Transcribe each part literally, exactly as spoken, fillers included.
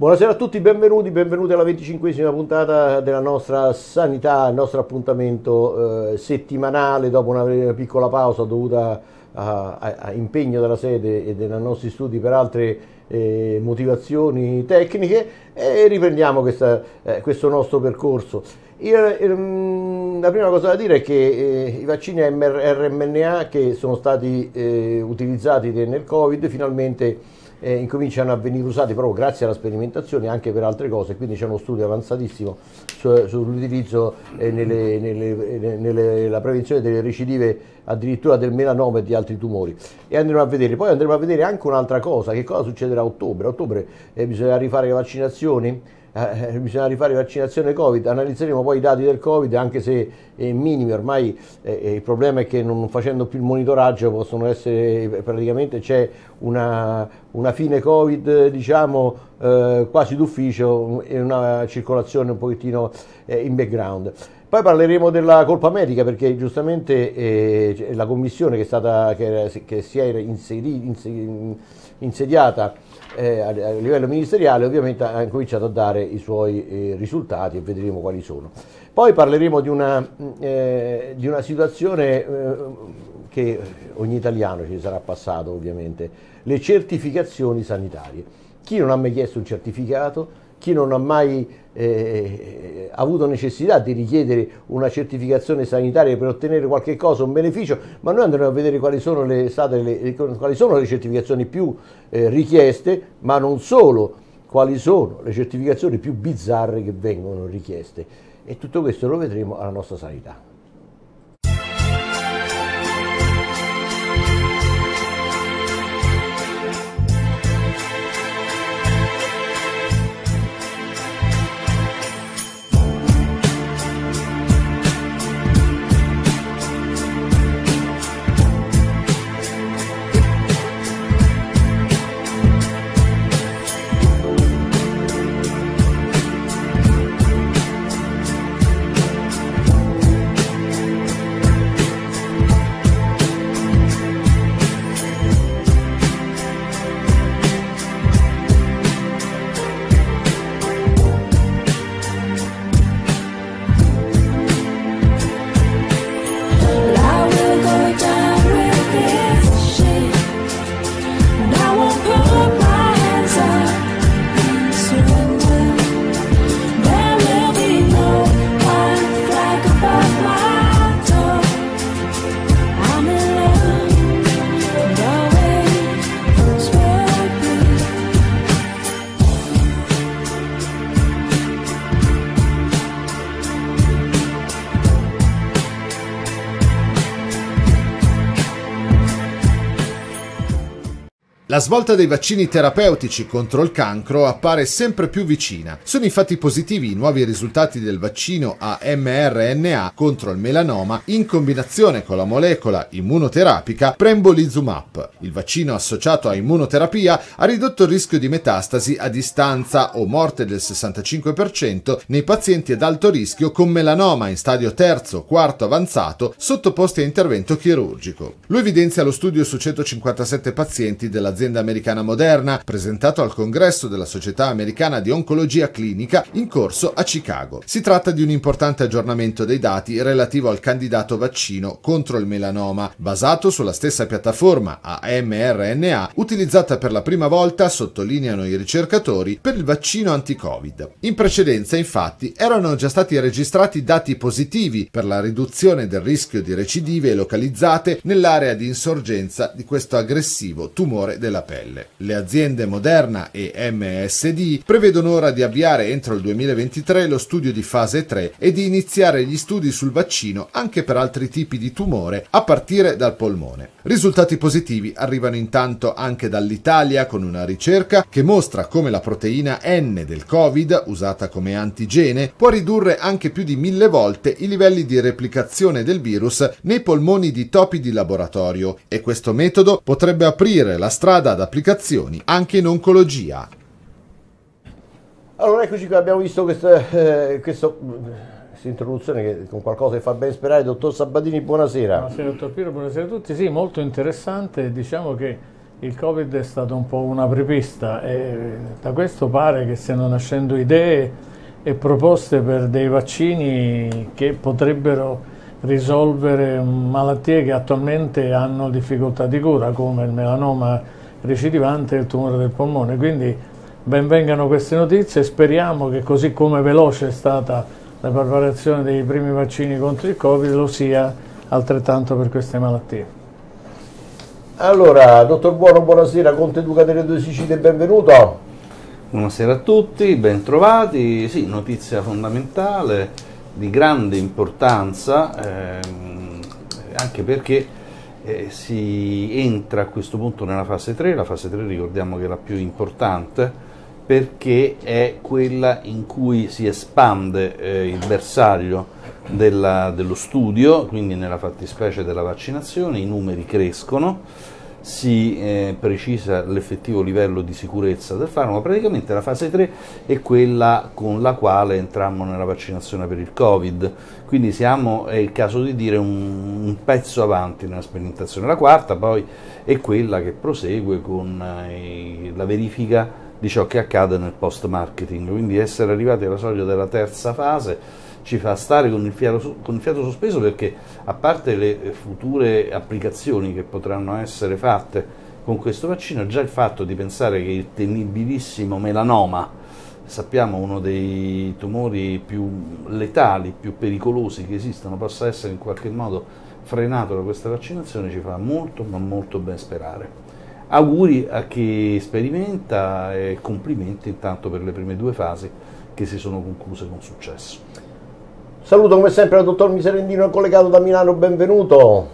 Buonasera a tutti, benvenuti, benvenuti alla venticinquesima puntata della nostra sanità, il nostro appuntamento eh, settimanale dopo una piccola pausa dovuta a, a, a impegno della sede e dei nostri studi per altre eh, motivazioni tecniche, e riprendiamo questa, eh, questo nostro percorso. Io, ehm, la prima cosa da dire è che eh, i vaccini R M N A che sono stati eh, utilizzati nel Covid finalmente Eh, incominciano a venire usati proprio grazie alla sperimentazione anche per altre cose, quindi c'è uno studio avanzatissimo su, sull'utilizzo eh, nelle, nelle, nelle, la prevenzione delle recidive addirittura del melanoma e di altri tumori, e andremo a vedere. Poi andremo a vedere anche un'altra cosa, che cosa succederà a ottobre. A ottobre eh, bisogna rifare le vaccinazioni, eh, bisogna rifare vaccinazione Covid, analizzeremo poi i dati del Covid, anche se eh, minimi ormai. Eh, il problema è che non facendo più il monitoraggio possono essere, praticamente c'è una, una fine Covid diciamo eh, quasi d'ufficio e una circolazione un pochettino eh, in background. Poi parleremo della colpa medica, perché giustamente eh, la commissione che, è stata, che, che si è insedi, insediata eh, a, a livello ministeriale ovviamente ha incominciato a dare i suoi eh, risultati, e vedremo quali sono. Poi parleremo di una, eh, di una situazione eh, che ogni italiano ci sarà passato ovviamente, le certificazioni sanitarie. Chi non ha mai chiesto un certificato? Chi non ha mai eh, avuto necessità di richiedere una certificazione sanitaria per ottenere qualche cosa, un beneficio? Ma noi andremo a vedere quali sono le, state le, quali sono le certificazioni più eh, richieste, ma non solo, quali sono le certificazioni più bizzarre che vengono richieste. E tutto questo lo vedremo alla nostra sanità. La svolta dei vaccini terapeutici contro il cancro appare sempre più vicina. Sono infatti positivi i nuovi risultati del vaccino a mRNA contro il melanoma in combinazione con la molecola immunoterapica pembrolizumab. Il vaccino associato a immunoterapia ha ridotto il rischio di metastasi a distanza o morte del sessantacinque per cento nei pazienti ad alto rischio con melanoma in stadio terzo o quarto avanzato sottoposti a intervento chirurgico. Lo evidenzia lo studio su centocinquantasette pazienti dell'azienda americana Moderna, presentato al congresso della Società Americana di Oncologia Clinica in corso a Chicago. Si tratta di un importante aggiornamento dei dati relativo al candidato vaccino contro il melanoma, basato sulla stessa piattaforma a mRNA utilizzata per la prima volta, sottolineano i ricercatori, per il vaccino anti-Covid. In precedenza, infatti, erano già stati registrati dati positivi per la riduzione del rischio di recidive localizzate nell'area di insorgenza di questo aggressivo tumore della pelle. Le aziende Moderna e M S D prevedono ora di avviare entro il duemilaventitré lo studio di fase tre e di iniziare gli studi sul vaccino anche per altri tipi di tumore a partire dal polmone. Risultati positivi arrivano intanto anche dall'Italia con una ricerca che mostra come la proteina N del Covid, usata come antigene, può ridurre anche più di mille volte i livelli di replicazione del virus nei polmoni di topi di laboratorio, e questo metodo potrebbe aprire la strada ad applicazioni anche in oncologia. Allora eccoci qua, abbiamo visto questa, eh, questo, questa introduzione che con qualcosa che fa ben sperare. Dottor Sabatini, buonasera. Buonasera dottor Piero, buonasera a tutti. Sì, molto interessante. Diciamo che il Covid è stato un po' una apripista e da questo pare che stiano nascendo idee e proposte per dei vaccini che potrebbero risolvere malattie che attualmente hanno difficoltà di cura, come il melanoma recidivante e il tumore del polmone. Quindi ben vengano queste notizie e speriamo che, così come veloce è stata la preparazione dei primi vaccini contro il Covid, lo sia altrettanto per queste malattie. Allora, dottor Buono, buonasera, Conte Duca delle Due Sicilie, benvenuto. Buonasera a tutti, ben trovati. Sì, notizia fondamentale, di grande importanza, ehm, anche perché eh, si entra a questo punto nella fase tre. La fase tre ricordiamo che è la più importante, perché è quella in cui si espande eh, il bersaglio della, dello studio, quindi nella fattispecie della vaccinazione, i numeri crescono, si eh, precisa l'effettivo livello di sicurezza del farmaco. Praticamente la fase tre è quella con la quale entrammo nella vaccinazione per il Covid, quindi siamo, è il caso di dire, un, un pezzo avanti nella sperimentazione. La quarta poi è quella che prosegue con eh, la verifica di ciò che accade nel post-marketing, quindi essere arrivati alla soglia della terza fase ci fa stare con il, fiato, con il fiato sospeso, perché a parte le future applicazioni che potranno essere fatte con questo vaccino, già il fatto di pensare che il temibilissimo melanoma, sappiamo uno dei tumori più letali, più pericolosi che esistono, possa essere in qualche modo frenato da questa vaccinazione, ci fa molto ma molto ben sperare. Auguri a chi sperimenta e complimenti intanto per le prime due fasi che si sono concluse con successo. Saluto come sempre il dottor Miserendino, collegato da Milano, benvenuto.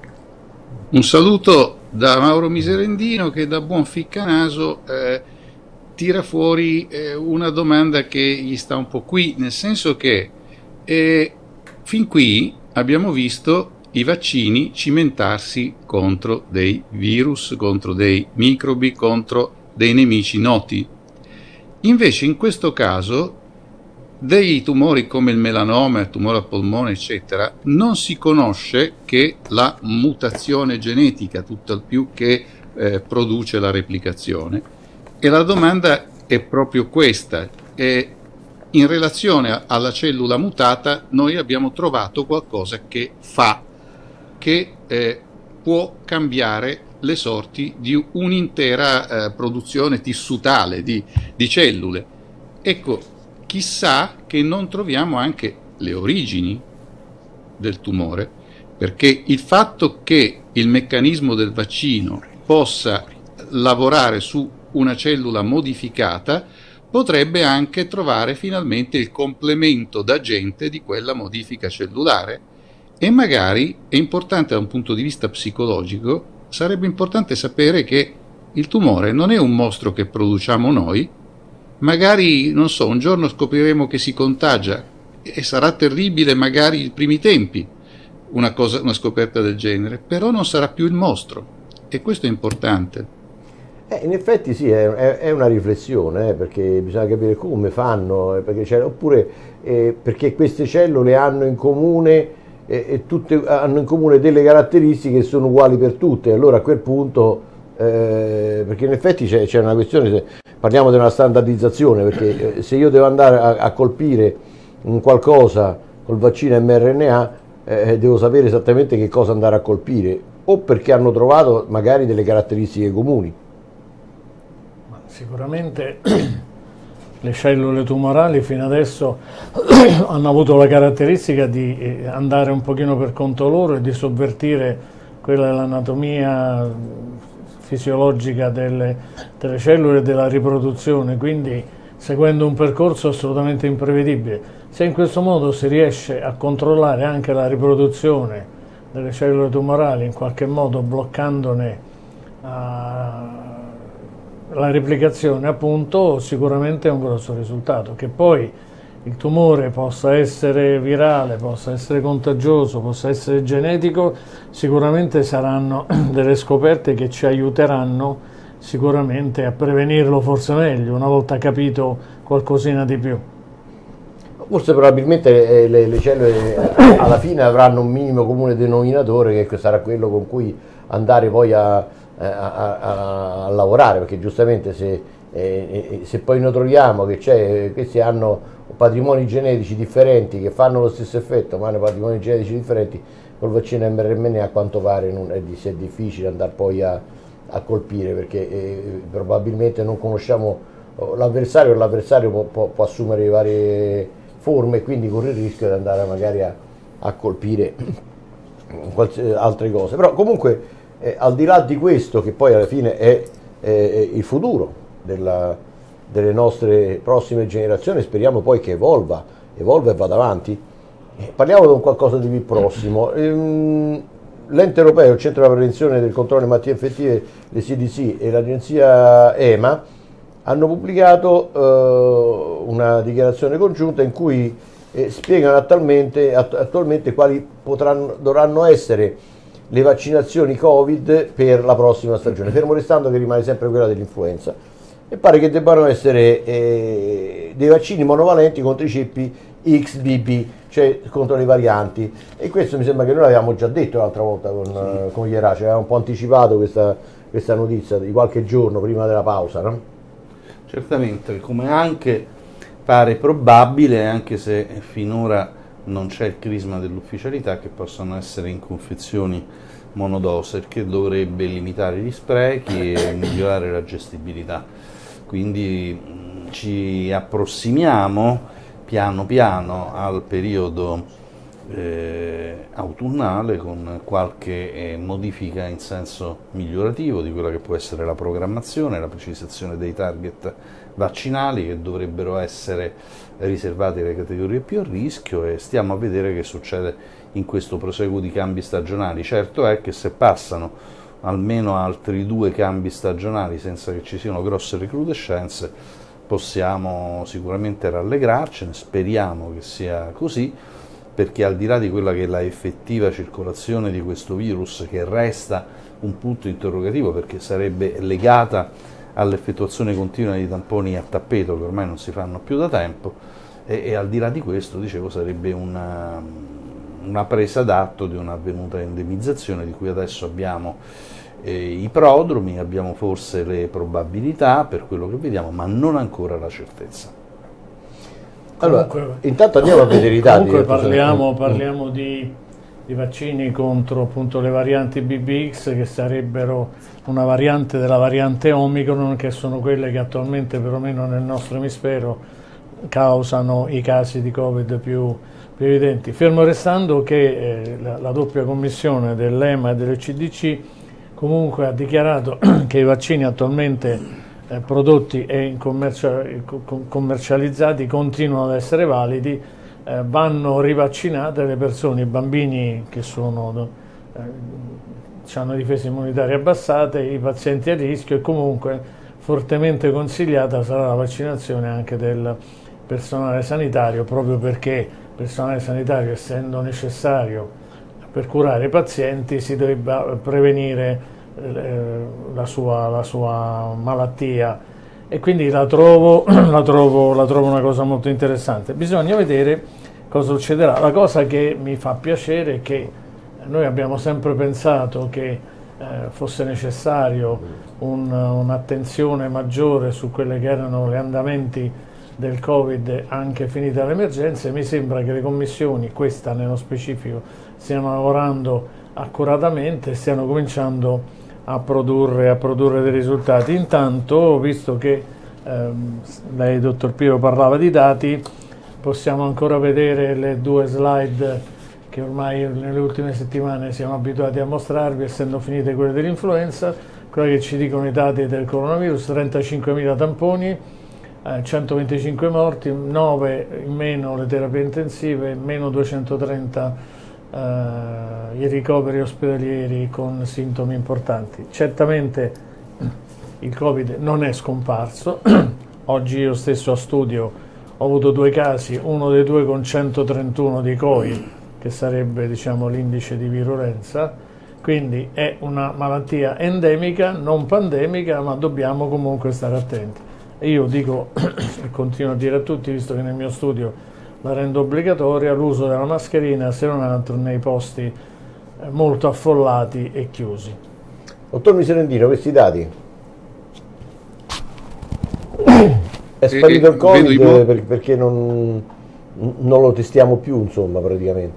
Un saluto da Mauro Miserendino, che da buon ficcanaso eh, tira fuori eh, una domanda che gli sta un po' qui, nel senso che eh, fin qui abbiamo visto i vaccini cimentarsi contro dei virus, contro dei microbi, contro dei nemici noti. Invece in questo caso dei tumori come il melanoma, il tumore al polmone, eccetera, non si conosce che la mutazione genetica, tutt'al più che eh, produce la replicazione. E la domanda è proprio questa. E in relazione alla cellula mutata noi abbiamo trovato qualcosa che fa, che eh, può cambiare le sorti di un'intera eh, produzione tissutale di, di cellule. Ecco, chissà che non troviamo anche le origini del tumore, perché il fatto che il meccanismo del vaccino possa lavorare su una cellula modificata potrebbe anche trovare finalmente il complemento d'agente di quella modifica cellulare, e magari è importante da un punto di vista psicologico, sarebbe importante sapere che il tumore non è un mostro che produciamo noi. Magari, non so, un giorno scopriremo che si contagia e sarà terribile, magari i primi tempi, una, cosa, una scoperta del genere, però non sarà più il mostro, e questo è importante. Eh, in effetti sì, è, è, è una riflessione, eh, perché bisogna capire come fanno, eh, perché oppure eh, perché queste cellule hanno in comune, eh, e tutte, hanno in comune delle caratteristiche che sono uguali per tutte, allora a quel punto, eh, perché in effetti c'è una questione... Se, parliamo di una standardizzazione, perché se io devo andare a, a colpire un qualcosa col vaccino mRNA, eh, devo sapere esattamente che cosa andare a colpire, o perché hanno trovato magari delle caratteristiche comuni. Ma sicuramente le cellule tumorali fino adesso hanno avuto la caratteristica di andare un pochino per conto loro e di sovvertire quella dell'anatomia fisiologica delle, delle cellule e della riproduzione, quindi seguendo un percorso assolutamente imprevedibile. Se in questo modo si riesce a controllare anche la riproduzione delle cellule tumorali, in qualche modo bloccandone uh, la replicazione, appunto, sicuramente è un grosso risultato. Che poi il tumore possa essere virale, possa essere contagioso, possa essere genetico, sicuramente saranno delle scoperte che ci aiuteranno sicuramente a prevenirlo forse meglio, una volta capito qualcosina di più. Forse probabilmente le, le cellule alla fine avranno un minimo comune denominatore, che sarà quello con cui andare poi a, eh, a, a, a lavorare, perché giustamente se, eh, se poi noi troviamo che c'è, questi hanno patrimoni genetici differenti che fanno lo stesso effetto, ma hanno patrimoni genetici differenti, col vaccino M R N A a quanto pare non è, è difficile andare poi a, a colpire, perché eh, probabilmente non conosciamo l'avversario, e l'avversario può, può, può assumere varie forme, e quindi corre il rischio di andare magari a, a colpire altre cose. Però comunque eh, al di là di questo, che poi alla fine è eh, il futuro della, delle nostre prossime generazioni, speriamo poi che evolva, evolva e vada avanti. Eh, parliamo di un qualcosa di più prossimo. Ehm, L'ente europeo, il centro della prevenzione del controllo delle malattie infettive, le C D C e l'agenzia E M A hanno pubblicato eh, una dichiarazione congiunta in cui eh, spiegano attualmente, att attualmente quali potranno, dovranno essere le vaccinazioni Covid per la prossima stagione, fermo restando che rimane sempre quella dell'influenza. E pare che debbano essere eh, dei vaccini monovalenti contro i ceppi X B B, cioè contro le varianti, e questo mi sembra che noi l'avevamo già detto l'altra volta con, sì. con Ierace, avevamo un po' anticipato questa, questa notizia di qualche giorno prima della pausa, no? Certamente, come anche pare probabile, anche se finora non c'è il crisma dell'ufficialità, che possano essere in confezioni monodose, che dovrebbe limitare gli sprechi e migliorare la gestibilità. Quindi mh, ci approssimiamo piano piano al periodo eh, autunnale, con qualche eh, modifica in senso migliorativo di quella che può essere la programmazione, la precisazione dei target vaccinali che dovrebbero essere riservati alle categorie più a rischio, e stiamo a vedere che succede in questo proseguo di cambi stagionali. Certo è che se passano almeno altri due cambi stagionali senza che ci siano grosse recrudescenze, possiamo sicuramente rallegrarcene, speriamo che sia così, perché al di là di quella che è la effettiva circolazione di questo virus, che resta un punto interrogativo perché sarebbe legata all'effettuazione continua di tamponi a tappeto che ormai non si fanno più da tempo, e, e al di là di questo, dicevo, sarebbe una, una presa d'atto di un'avvenuta endemizzazione di cui adesso abbiamo eh, i prodromi, abbiamo forse le probabilità per quello che vediamo, ma non ancora la certezza. Allora, comunque, intanto andiamo a vedere i dati. Comunque parliamo, parliamo di, di vaccini contro appunto le varianti B B X, che sarebbero una variante della variante Omicron, che sono quelle che attualmente, perlomeno nel nostro emisfero, causano i casi di Covid più, più evidenti. Fermo restando che eh, la, la doppia commissione dell'E M A e delle C D C comunque ha dichiarato che i vaccini attualmente eh, prodotti e commercializzati continuano ad essere validi, eh, vanno rivaccinate le persone, i bambini che sono, eh, hanno difese immunitarie abbassate, i pazienti a rischio, e comunque fortemente consigliata sarà la vaccinazione anche del personale sanitario, proprio perché il personale sanitario, essendo necessario per curare i pazienti, si dovrebbe prevenire eh, la, sua, la sua malattia, e quindi la trovo, la, trovo, la trovo una cosa molto interessante. Bisogna vedere cosa succederà. La cosa che mi fa piacere è che noi abbiamo sempre pensato che eh, fosse necessario un, un'attenzione maggiore su quelle che erano gli andamenti del Covid anche finita l'emergenza, e mi sembra che le commissioni, questa nello specifico, stiano lavorando accuratamente e stiano cominciando a produrre, a produrre dei risultati. Intanto, visto che ehm, lei, dottor Piero, parlava di dati, possiamo ancora vedere le due slide che ormai nelle ultime settimane siamo abituati a mostrarvi, essendo finite quelle dell'influenza, quelle che ci dicono i dati del coronavirus: trentacinquemila tamponi, centoventicinque morti, nove in meno le terapie intensive, meno duecentotrenta eh, i ricoveri ospedalieri con sintomi importanti. Certamente il Covid non è scomparso. Oggi io stesso a studio ho avuto due casi, uno dei due con centotrentuno di C O I, che sarebbe, diciamo, l'indice di virulenza, quindi è una malattia endemica, non pandemica, ma dobbiamo comunque stare attenti. E io dico e continuo a dire a tutti, visto che nel mio studio la rendo obbligatoria, l'uso della mascherina, se non altro nei posti molto affollati e chiusi. Dottor Miserendino, questi dati? È sparito il Covid per, perché non, non lo testiamo più, insomma, praticamente.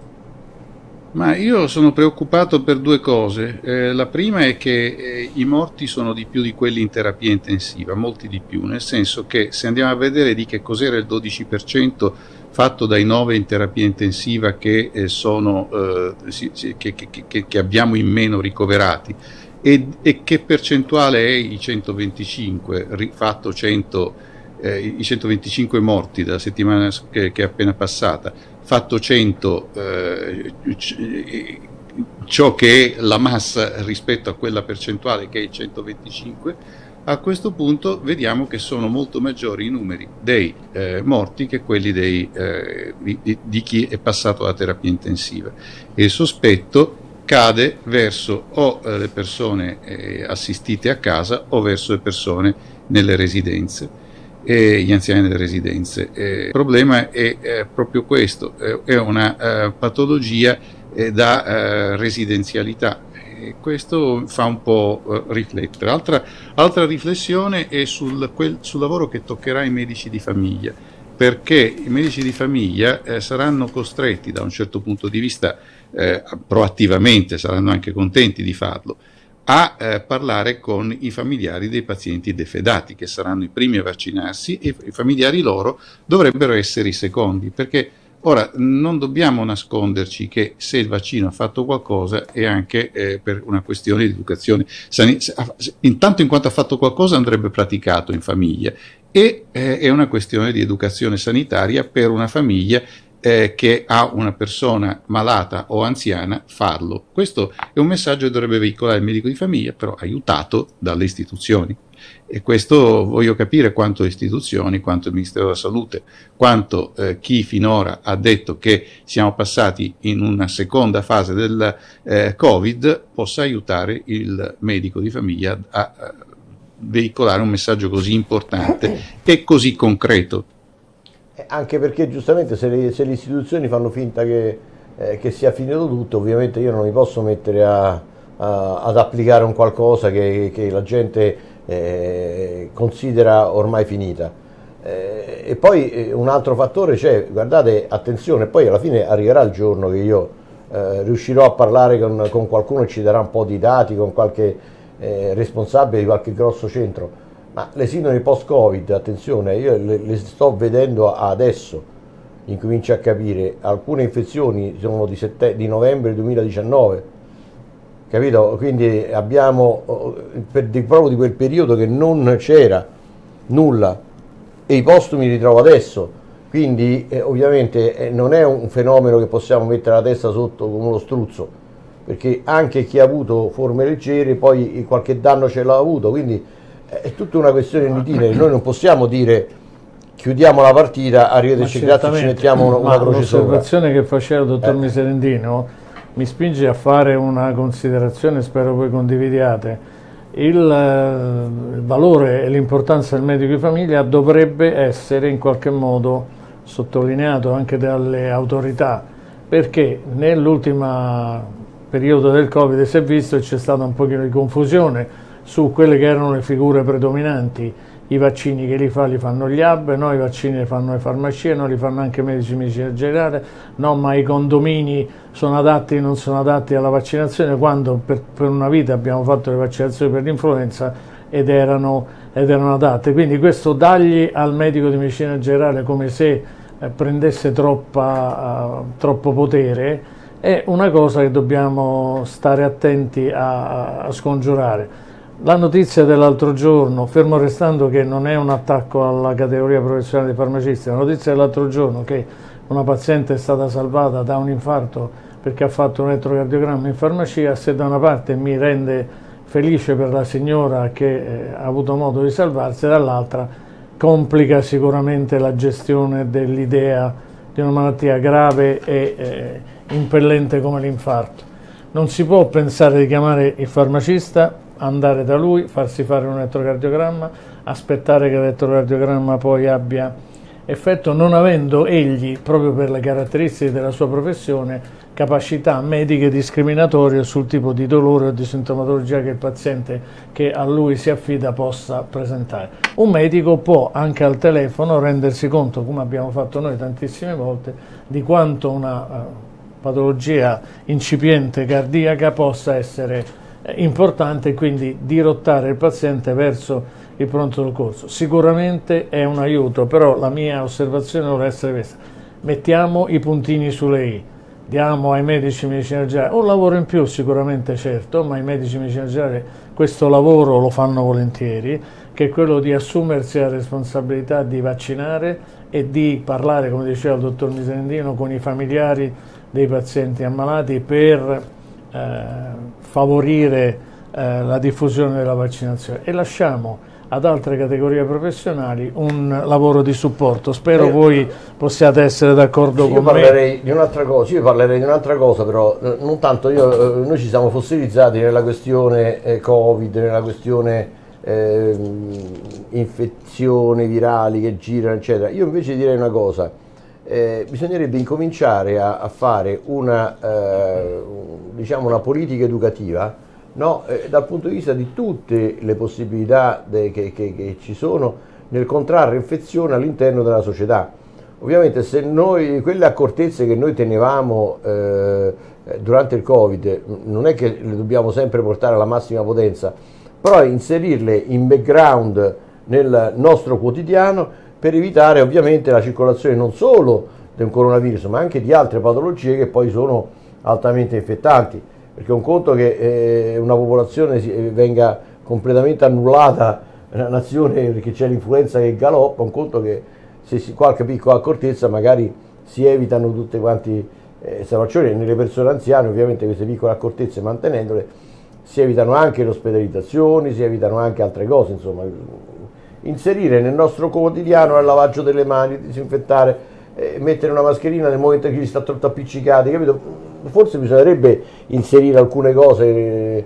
Ma io sono preoccupato per due cose. Eh, la prima è che eh, i morti sono di più di quelli in terapia intensiva, molti di più, nel senso che se andiamo a vedere di che cos'era il dodici per cento fatto dai nove in terapia intensiva che, eh, sono, eh, si, si, che, che, che, che abbiamo in meno ricoverati e, e che percentuale è i centoventicinque, fatto cento, eh, i centoventicinque morti dalla settimana che, che è appena passata, fatto cento, eh, ciò che è la massa rispetto a quella percentuale che è il centoventicinque, a questo punto vediamo che sono molto maggiori i numeri dei eh, morti che quelli dei, eh, di, di chi è passato alla terapia intensiva, e il sospetto cade verso o eh, le persone eh, assistite a casa o verso le persone nelle residenze. E gli anziani delle residenze. Eh, il problema è eh, proprio questo, eh, è una eh, patologia eh, da eh, residenzialità, e questo fa un po' eh, riflettere. Altra, altra riflessione è sul, quel, sul lavoro che toccherà i medici di famiglia, perché i medici di famiglia eh, saranno costretti da un certo punto di vista, eh, proattivamente, saranno anche contenti di farlo, a eh, parlare con i familiari dei pazienti defedati, che saranno i primi a vaccinarsi, e i familiari loro dovrebbero essere i secondi, perché ora non dobbiamo nasconderci che se il vaccino ha fatto qualcosa è anche eh, per una questione di educazione. Intanto in quanto ha fatto qualcosa andrebbe praticato in famiglia, e eh, è una questione di educazione sanitaria per una famiglia Eh, che ha una persona malata o anziana farlo. Questo è un messaggio che dovrebbe veicolare il medico di famiglia, però aiutato dalle istituzioni, e questo voglio capire quanto le istituzioni, quanto il Ministero della Salute, quanto eh, chi finora ha detto che siamo passati in una seconda fase del eh, Covid possa aiutare il medico di famiglia a, a veicolare un messaggio così importante e così concreto. Anche perché giustamente se le, se le istituzioni fanno finta che, eh, che sia finito tutto, ovviamente io non mi posso mettere a, a, ad applicare un qualcosa che, che la gente eh, considera ormai finita. Eh, e poi eh, un altro fattore c'è, guardate, attenzione, poi alla fine arriverà il giorno che io eh, riuscirò a parlare con, con qualcuno che ci darà un po' di dati, con qualche eh, responsabile di qualche grosso centro. Ma le sindrome post-Covid, attenzione, io le, le sto vedendo adesso, incomincio a capire, alcune infezioni sono di, sette, di novembre duemiladiciannove, capito? Quindi abbiamo per, di, proprio di quel periodo che non c'era nulla, e i postumi li ritrovo adesso, quindi eh, ovviamente eh, non è un fenomeno che possiamo mettere la testa sotto come uno struzzo, perché anche chi ha avuto forme leggere poi qualche danno ce l'ha avuto, quindi è tutta una questione in itinere. Noi non possiamo dire chiudiamo la partita, arrivederci, grazie, ci mettiamo una, una croce sopra. L'osservazione che faceva il dottor eh. Miserendino mi spinge a fare una considerazione, spero voi condividiate. Il, il valore e l'importanza del medico di famiglia dovrebbe essere in qualche modo sottolineato anche dalle autorità, perché nell'ultimo periodo del Covid si è visto che c'è stata un pochino di confusione su quelle che erano le figure predominanti. I vaccini che li fa li fanno gli hub, no, i vaccini li fanno le farmacie, no, li fanno anche i medici di medicina generale, no, ma i condomini sono adatti o non sono adatti alla vaccinazione, quando per, per una vita abbiamo fatto le vaccinazioni per l'influenza ed erano, ed erano adatte. Quindi questo dargli al medico di medicina generale come se eh, prendesse troppa, uh, troppo potere è una cosa che dobbiamo stare attenti a, a scongiurare. La notizia dell'altro giorno, fermo restando che non è un attacco alla categoria professionale dei farmacisti, la notizia dell'altro giorno che una paziente è stata salvata da un infarto perché ha fatto un elettrocardiogramma in farmacia, se da una parte mi rende felice per la signora che eh, ha avuto modo di salvarsi, dall'altra complica sicuramente la gestione dell'idea di una malattia grave e eh, impellente come l'infarto. Non si può pensare di chiamare il farmacista, andare da lui, farsi fare un elettrocardiogramma, aspettare che l'elettrocardiogramma poi abbia effetto, non avendo egli, proprio per le caratteristiche della sua professione, capacità mediche discriminatorie sul tipo di dolore o di sintomatologia che il paziente che a lui si affida possa presentare. Un medico può anche al telefono rendersi conto, come abbiamo fatto noi tantissime volte, di quanto una uh, patologia incipiente cardiaca possa essere eh, importante e quindi dirottare il paziente verso il pronto soccorso. Sicuramente è un aiuto, però la mia osservazione deve essere questa: mettiamo i puntini sulle i. Diamo ai medici di medicina generale un lavoro in più, sicuramente, certo, ma i medici di medicina generale questo lavoro lo fanno volentieri, che è quello di assumersi la responsabilità di vaccinare e di parlare, come diceva il dottor Miserendino, con i familiari dei pazienti ammalati per eh, favorire eh, la diffusione della vaccinazione, e lasciamo ad altre categorie professionali un lavoro di supporto. Spero eh, voi possiate essere d'accordo con me. Io parlerei di un'altra cosa, io parlerei di un'altra cosa, però non tanto io, noi ci siamo fossilizzati nella questione eh, Covid, nella questione eh, infezioni virali che girano, eccetera. Io invece direi una cosa, eh, bisognerebbe incominciare a, a fare una, eh, diciamo una politica educativa, no, eh, dal punto di vista di tutte le possibilità de, che, che, che ci sono nel contrarre infezione all'interno della società. Ovviamente se noi, quelle accortezze che noi tenevamo eh, durante il Covid, non è che le dobbiamo sempre portare alla massima potenza, però inserirle in background nel nostro quotidiano per evitare ovviamente la circolazione non solo di un coronavirus, ma anche di altre patologie che poi sono altamente infettanti. Perché un conto che eh, una popolazione si, eh, venga completamente annullata, una nazione perché c'è l'influenza che galoppa, un conto che se si, qualche piccola accortezza magari si evitano tutte quante eh, situazioni. Nelle persone anziane ovviamente queste piccole accortezze, mantenendole, si evitano anche le ospedalizzazioni, si evitano anche altre cose, insomma. Inserire nel nostro quotidiano il lavaggio delle mani, disinfettare, eh, mettere una mascherina nel momento in cui si sta tutto appiccicati, capito? Forse bisognerebbe inserire alcune cose eh,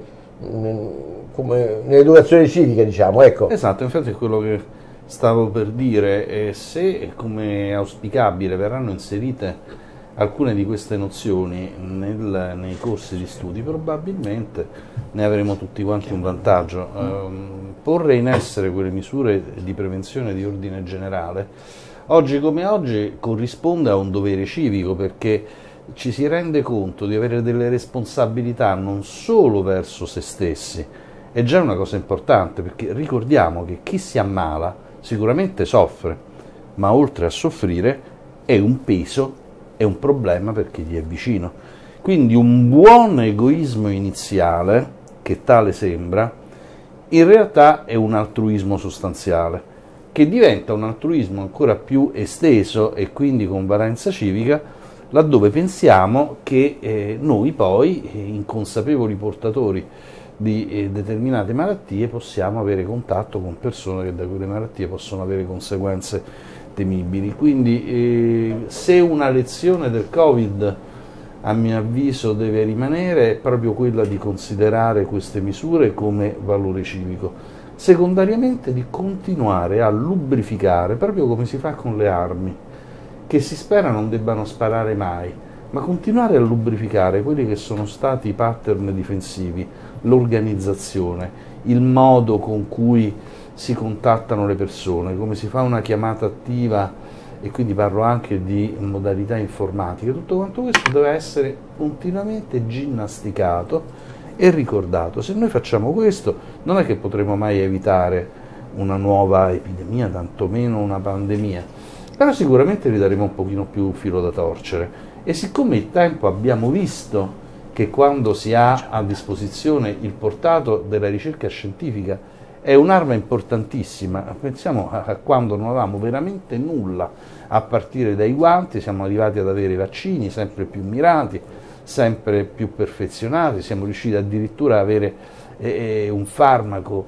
come nell'educazione civica, diciamo, ecco. Esatto, infatti è quello che stavo per dire, eh, se come auspicabile verranno inserite alcune di queste nozioni nel, nei corsi di studi, probabilmente ne avremo tutti quanti un vantaggio. Eh, porre in essere quelle misure di prevenzione di ordine generale, oggi come oggi, corrisponde a un dovere civico, perché ci si rende conto di avere delle responsabilità non solo verso se stessi, è già una cosa importante, perché ricordiamo che chi si ammala sicuramente soffre, ma oltre a soffrire è un peso, è un problema per chi gli è vicino. Quindi un buon egoismo iniziale, che tale sembra, in realtà è un altruismo sostanziale, che diventa un altruismo ancora più esteso e quindi con valenza civica, laddove pensiamo che eh, noi poi, eh, inconsapevoli portatori di eh, determinate malattie, possiamo avere contatto con persone che da quelle malattie possono avere conseguenze temibili. Quindi eh, se una lezione del Covid, a mio avviso, deve rimanere, è proprio quella di considerare queste misure come valore civico. Secondariamente di continuare a lubrificare, proprio come si fa con le armi, che si spera non debbano sparare mai, ma continuare a lubrificare quelli che sono stati i pattern difensivi, l'organizzazione, il modo con cui si contattano le persone, come si fa una chiamata attiva, e quindi parlo anche di modalità informatiche. Tutto quanto questo deve essere continuamente ginnasticato e ricordato. Se noi facciamo questo, non è che potremo mai evitare una nuova epidemia, tantomeno una pandemia, però sicuramente vi daremo un pochino più filo da torcere. E siccome il tempo abbiamo visto che quando si ha a disposizione il portato della ricerca scientifica è un'arma importantissima, pensiamo a quando non avevamo veramente nulla, a partire dai guanti, siamo arrivati ad avere vaccini sempre più mirati, sempre più perfezionati, siamo riusciti addirittura ad avere eh, un farmaco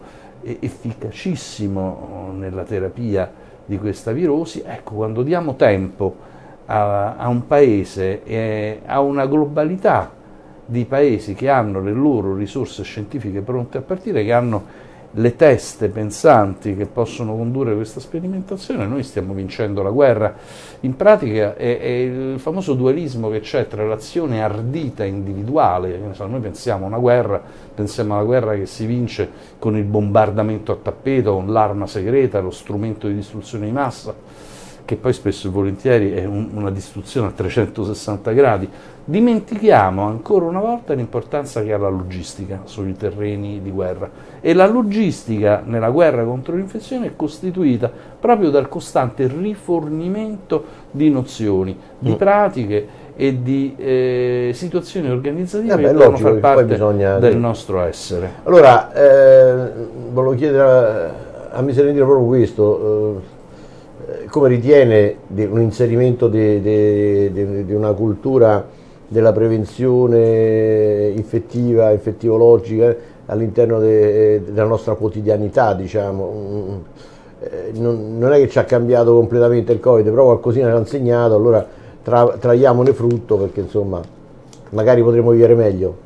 efficacissimo nella terapia di questa virosi. Ecco, quando diamo tempo a, a un paese e a una globalità di paesi che hanno le loro risorse scientifiche pronte a partire, che hanno le teste pensanti che possono condurre questa sperimentazione, noi stiamo vincendo la guerra. In pratica è, è il famoso dualismo che c'è tra l'azione ardita individuale, noi pensiamo a una guerra, pensiamo alla guerra che si vince con il bombardamento a tappeto, con l'arma segreta, lo strumento di distruzione di massa, che poi spesso e volentieri è un, una distruzione a trecentosessanta gradi. Dimentichiamo ancora una volta l'importanza che ha la logistica sui terreni di guerra, e la logistica nella guerra contro l'infezione è costituita proprio dal costante rifornimento di nozioni, di mm. pratiche e di eh, situazioni organizzative eh beh, che devono far parte bisogna... del nostro essere. Allora, eh, volevo chiedere a, a Miserendino proprio questo, eh, come ritiene di, un inserimento di, di, di, di una cultura della prevenzione infettiva, infettivologica all'interno de, della nostra quotidianità, diciamo. Eh, non, non è che ci ha cambiato completamente il Covid, però qualcosina ci ha insegnato, allora tra, traiamone frutto, perché insomma magari potremo vivere meglio.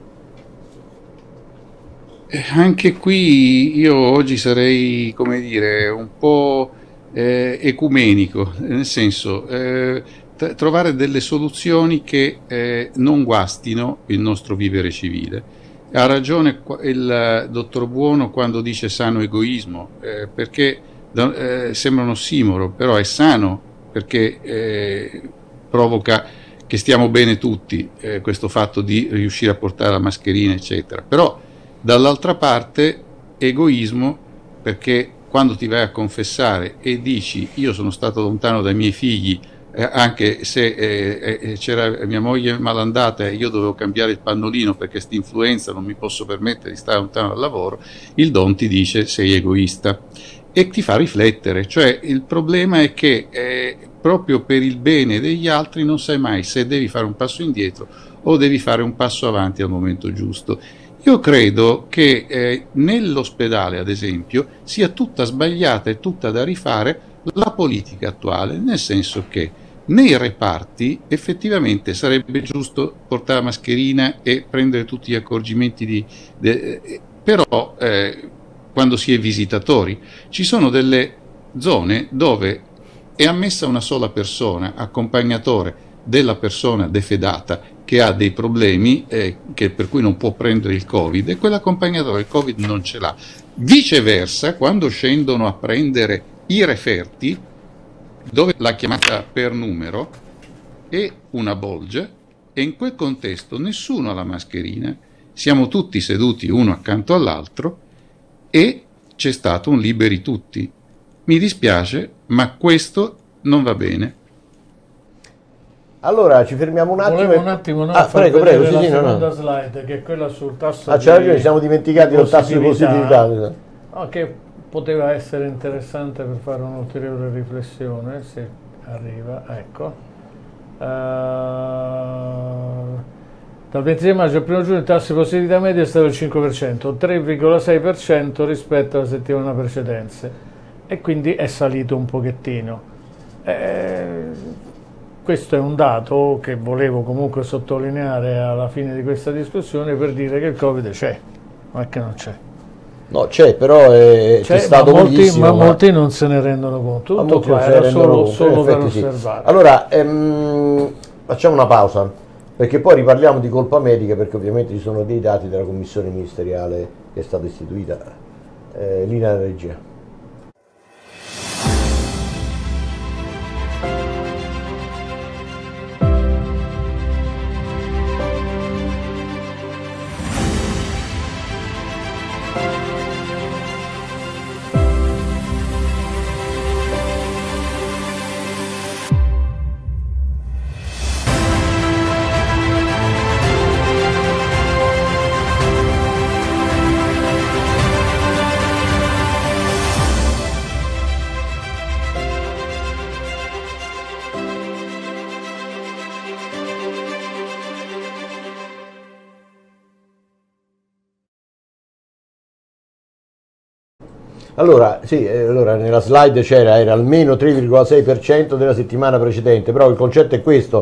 Anche qui io oggi sarei, come dire, un po' eh, ecumenico, nel senso eh, trovare delle soluzioni che eh, non guastino il nostro vivere civile. Ha ragione il dottor Buono quando dice sano egoismo, eh, perché eh, sembra un ossimoro, però è sano perché eh, provoca che stiamo bene tutti, eh, questo fatto di riuscire a portare la mascherina, eccetera. Però dall'altra parte egoismo perché quando ti vai a confessare e dici io sono stato lontano dai miei figli, Eh, anche se eh, eh, c'era mia moglie malandata e io dovevo cambiare il pannolino perché sta influenza non mi posso permettere di stare lontano dal lavoro, il Don ti dice sei egoista e ti fa riflettere. Cioè il problema è che eh, proprio per il bene degli altri non sai mai se devi fare un passo indietro o devi fare un passo avanti al momento giusto. Io credo che eh, nell'ospedale, ad esempio, sia tutta sbagliata e tutta da rifare la politica attuale, nel senso che nei reparti effettivamente sarebbe giusto portare la mascherina e prendere tutti gli accorgimenti di, de, però eh, quando si è visitatori ci sono delle zone dove è ammessa una sola persona, accompagnatore della persona defedata che ha dei problemi eh, che per cui non può prendere il Covid, e quell'accompagnatore il Covid non ce l'ha. Viceversa, quando scendono a prendere i referti, dove la chiamata per numero è una bolgia, e in quel contesto nessuno ha la mascherina, siamo tutti seduti uno accanto all'altro e c'è stato un liberi tutti. Mi dispiace, ma questo non va bene. Allora ci fermiamo un attimo. Volevo e... un attimo no, ah, prego, prego, sì, la sì, seconda no, no. slide, che è quella sul tasso ah, di, c'è ragione, ci siamo dimenticati del tasso di positività. No, che poteva essere interessante per fare un'ulteriore riflessione, se arriva, ecco. Uh, dal ventisei maggio al primo giugno il tasso di positività media è stato il cinque per cento, tre virgola sei per cento rispetto alla settimana precedente, e quindi è salito un pochettino. Eh, questo è un dato che volevo comunque sottolineare alla fine di questa discussione per dire che il Covid c'è, ma che non c'è. No, c'è, però è, c'è, c'è stato ma molti, ma, ma molti non se ne rendono conto. Tutto qua era solo, solo per osservare. Sì. Allora, ehm, facciamo una pausa, perché poi riparliamo di colpa medica, perché ovviamente ci sono dei dati della commissione ministeriale che è stata istituita. Eh, linea della regia. Allora, sì, allora nella slide c'era, era almeno tre virgola sei per cento della settimana precedente, però il concetto è questo,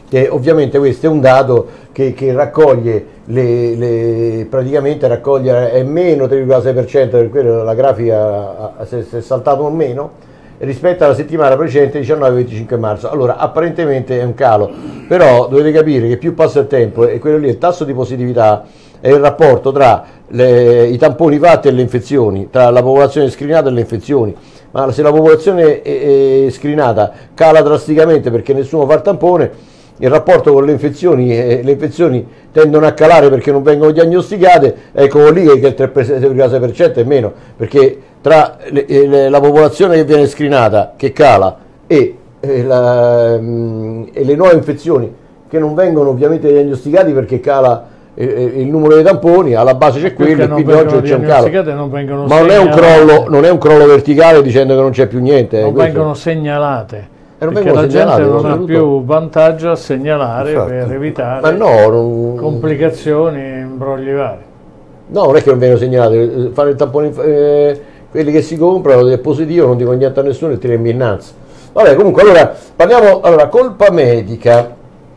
che ovviamente questo è un dato che, che raccoglie le, le, praticamente raccoglie è meno tre virgola sei per cento, per quello la grafica si è saltato un meno rispetto alla settimana precedente, diciannove venticinque marzo. Allora apparentemente è un calo, però dovete capire che più passa il tempo e quello lì, il tasso di positività è il rapporto tra le, i tamponi fatti e le infezioni, tra la popolazione screenata e le infezioni. Ma se la popolazione è, è screenata cala drasticamente perché nessuno fa il tampone, il rapporto con le infezioni, eh, le infezioni tendono a calare perché non vengono diagnosticate, ecco lì che il tre virgola sei per cento è meno, perché tra le, le, la popolazione che viene screenata, che cala, e, e, la, mh, e le nuove infezioni che non vengono ovviamente diagnosticate perché cala il numero dei tamponi, alla base c'è quello e quindi oggi c'è un calo, non ma non è un, crollo, non è un crollo verticale dicendo che non c'è più niente, non questo. vengono segnalate E non perché la gente non ha più vantaggio a segnalare, infatti, per evitare ma no, non... complicazioni e imbrogli vari. No, non è che non vengono segnalate, fare il tampone, eh, quelli che si comprano, è positivo, non dico niente a nessuno e ti rendi innanzi. Vabbè, comunque, allora, parliamo, allora, colpa medica.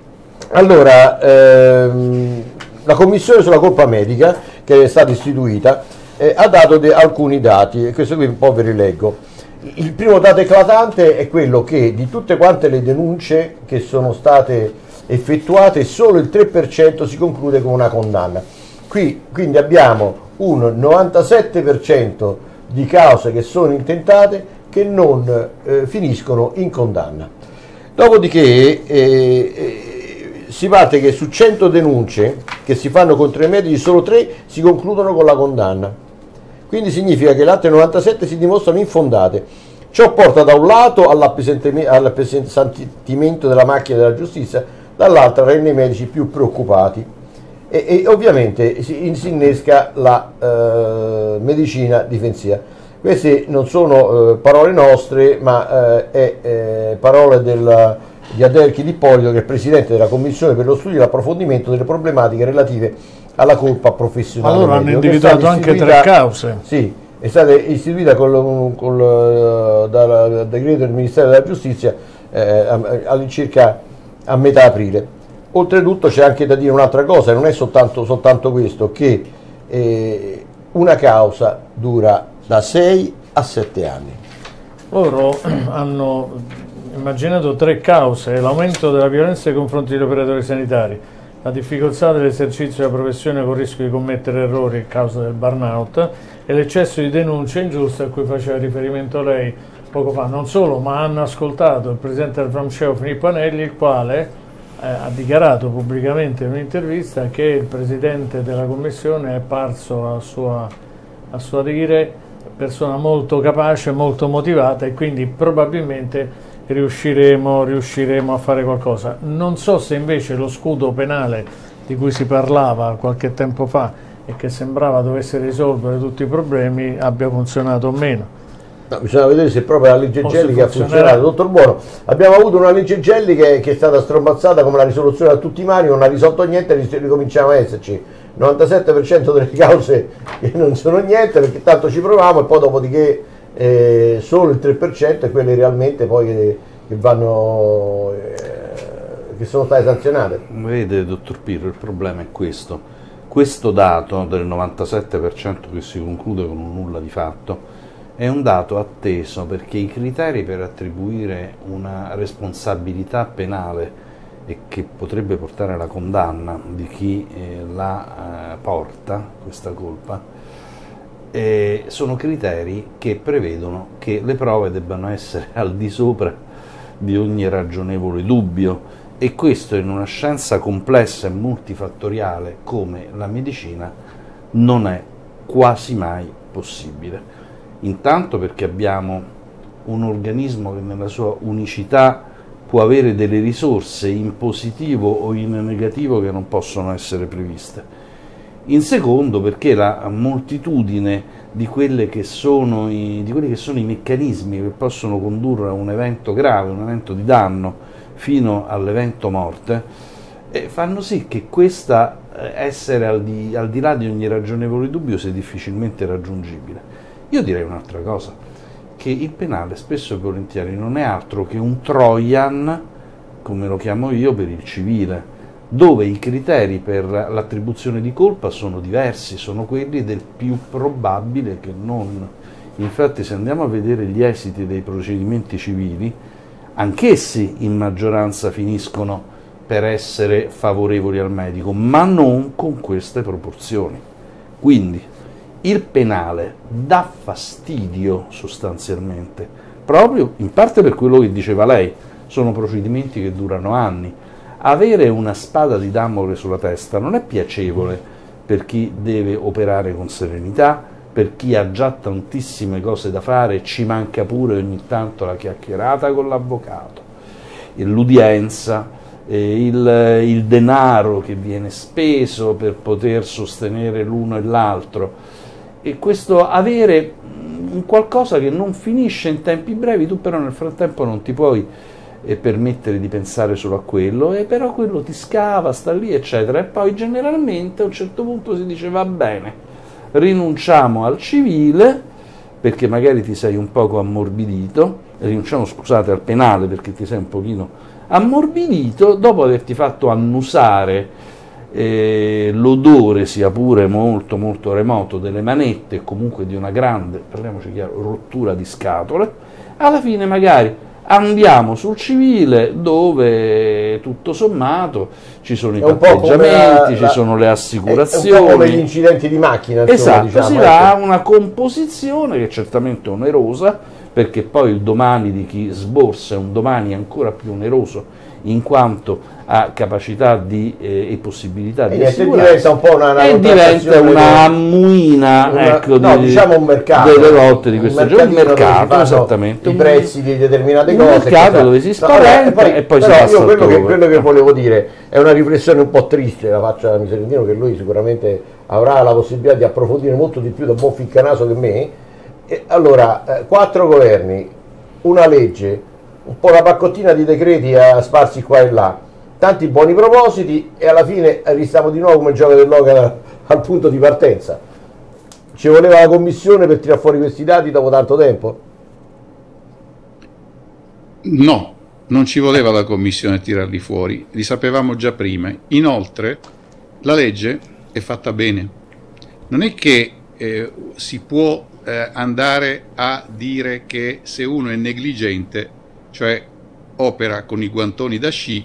Allora, ehm, la commissione sulla colpa medica, che è stata istituita, eh, ha dato de- alcuni dati, e questo qui un po' ve li leggo. Il primo dato eclatante è quello che di tutte quante le denunce che sono state effettuate, solo il tre per cento si conclude con una condanna. Qui quindi abbiamo un novantasette per cento di cause che sono intentate che non eh, finiscono in condanna. Dopodiché eh, eh, si parte che su cento denunce che si fanno contro i medici, solo tre si concludono con la condanna. Quindi significa che le altre novantasette si dimostrano infondate. Ciò porta da un lato all'appesantimento della macchina della giustizia, dall'altro rende i medici più preoccupati e, e ovviamente si, si innesca la eh, medicina difensiva. Queste non sono eh, parole nostre, ma eh, è eh, parole del, di Adelchi Di Polito, che è il presidente della Commissione per lo studio e l'approfondimento delle problematiche relative alla colpa professionale. Allora hanno individuato anche tre cause. Sì, è stata istituita col, col, dal decreto del Ministero della Giustizia eh, all'incirca a metà aprile. Oltretutto c'è anche da dire un'altra cosa, non è soltanto, soltanto questo, che eh, una causa dura da sei a sette anni. Loro hanno immaginato tre cause: l'aumento della violenza nei confronti degli operatori sanitari, la difficoltà dell'esercizio della professione con il rischio di commettere errori a causa del burnout e l'eccesso di denunce ingiuste a cui faceva riferimento lei poco fa. Non solo, ma hanno ascoltato il presidente del Framceo Filippo Anelli, il quale eh, ha dichiarato pubblicamente in un'intervista che il presidente della commissione è parso a sua, a suo dire persona molto capace, molto motivata, e quindi probabilmente Riusciremo, riusciremo a fare qualcosa. Non so se invece lo scudo penale di cui si parlava qualche tempo fa e che sembrava dovesse risolvere tutti i problemi abbia funzionato o meno. No, bisogna vedere se proprio la legge Gelli ha funzionato. Dottor Buono, abbiamo avuto una legge Gelli che, che è stata strombazzata come la risoluzione a tutti i mali, non ha risolto niente e ricominciamo a esserci. Il novantasette per cento delle cause che non sono niente perché tanto ci proviamo e poi dopodiché Eh, solo il tre per cento è quelle realmente poi che, che vanno eh, che sono state sanzionate. Vede, dottor Pirro, il problema è questo: questo dato del novantasette per cento che si conclude con un nulla di fatto è un dato atteso perché i criteri per attribuire una responsabilità penale e che potrebbe portare alla condanna di chi eh, la eh, porta questa colpa Eh, sono criteri che prevedono che le prove debbano essere al di sopra di ogni ragionevole dubbio, e questo in una scienza complessa e multifattoriale come la medicina non è quasi mai possibile. Intanto perché abbiamo un organismo che nella sua unicità può avere delle risorse in positivo o in negativo che non possono essere previste. In secondo perché la moltitudine di, quelle che sono i, di quelli che sono i meccanismi che possono condurre a un evento grave, un evento di danno, fino all'evento morte, eh, fanno sì che questa eh, essere al di, al di là di ogni ragionevole dubbio sia difficilmente raggiungibile. Io direi un'altra cosa, che il penale spesso e volentieri non è altro che un Trojan come lo chiamo io, per il civile, dove i criteri per l'attribuzione di colpa sono diversi, sono quelli del più probabile che non. Infatti, se andiamo a vedere gli esiti dei procedimenti civili, anch'essi in maggioranza finiscono per essere favorevoli al medico, ma non con queste proporzioni. Quindi il penale dà fastidio sostanzialmente, proprio in parte per quello che diceva lei, sono procedimenti che durano anni. Avere una spada di Damocle sulla testa non è piacevole per chi deve operare con serenità, per chi ha già tantissime cose da fare, ci manca pure ogni tanto la chiacchierata con l'avvocato, l'udienza, eh, il, il denaro che viene speso per poter sostenere l'uno e l'altro, e questo avere un qualcosa che non finisce in tempi brevi, tu però nel frattempo non ti puoi eh, permettere di pensare solo a quello, e però quello ti scava, sta lì eccetera, e poi generalmente a un certo punto si dice va bene, rinunciamo al civile perché magari ti sei un poco ammorbidito, rinunciamo scusate al penale perché ti sei un pochino ammorbidito, dopo averti fatto annusare eh, l'odore, sia pure molto molto remoto, delle manette e comunque di una grande, parliamoci chiaro, rottura di scatole, alla fine magari andiamo sul civile dove tutto sommato ci sono i patteggiamenti, ci sono le assicurazioni. È un po' come gli incidenti di macchina. Esatto, insomma, si diciamo, dà ecco. una composizione che è certamente onerosa, perché poi il domani di chi sborsa è un domani ancora più oneroso in quanto ha capacità di, eh, e possibilità e di assicurare, diventa un po' una, una e diventa una ammuina, una, ecco, no, di, diciamo un mercato, delle volte di questo genere, un mercato, esattamente, i prezzi di determinate un cose, mercato che dove si no, spaventa e poi, e poi si però passa io quello che, quello che altrove. volevo dire è una riflessione un po' triste, la faccia da Miserendino, che lui sicuramente avrà la possibilità di approfondire molto di più da buon ficcanaso che me. E allora, eh, quattro governi, una legge, un po' una paccottina di decreti a sparsi qua e là, tanti buoni propositi, e alla fine ristiamo di nuovo come gioco dell'oca al punto di partenza. Ci voleva la commissione per tirare fuori questi dati dopo tanto tempo? No, non ci voleva la commissione a tirarli fuori, li sapevamo già prima. Inoltre la legge è fatta bene, non è che eh, si può eh, andare a dire che se uno è negligente, cioè opera con i guantoni da sci,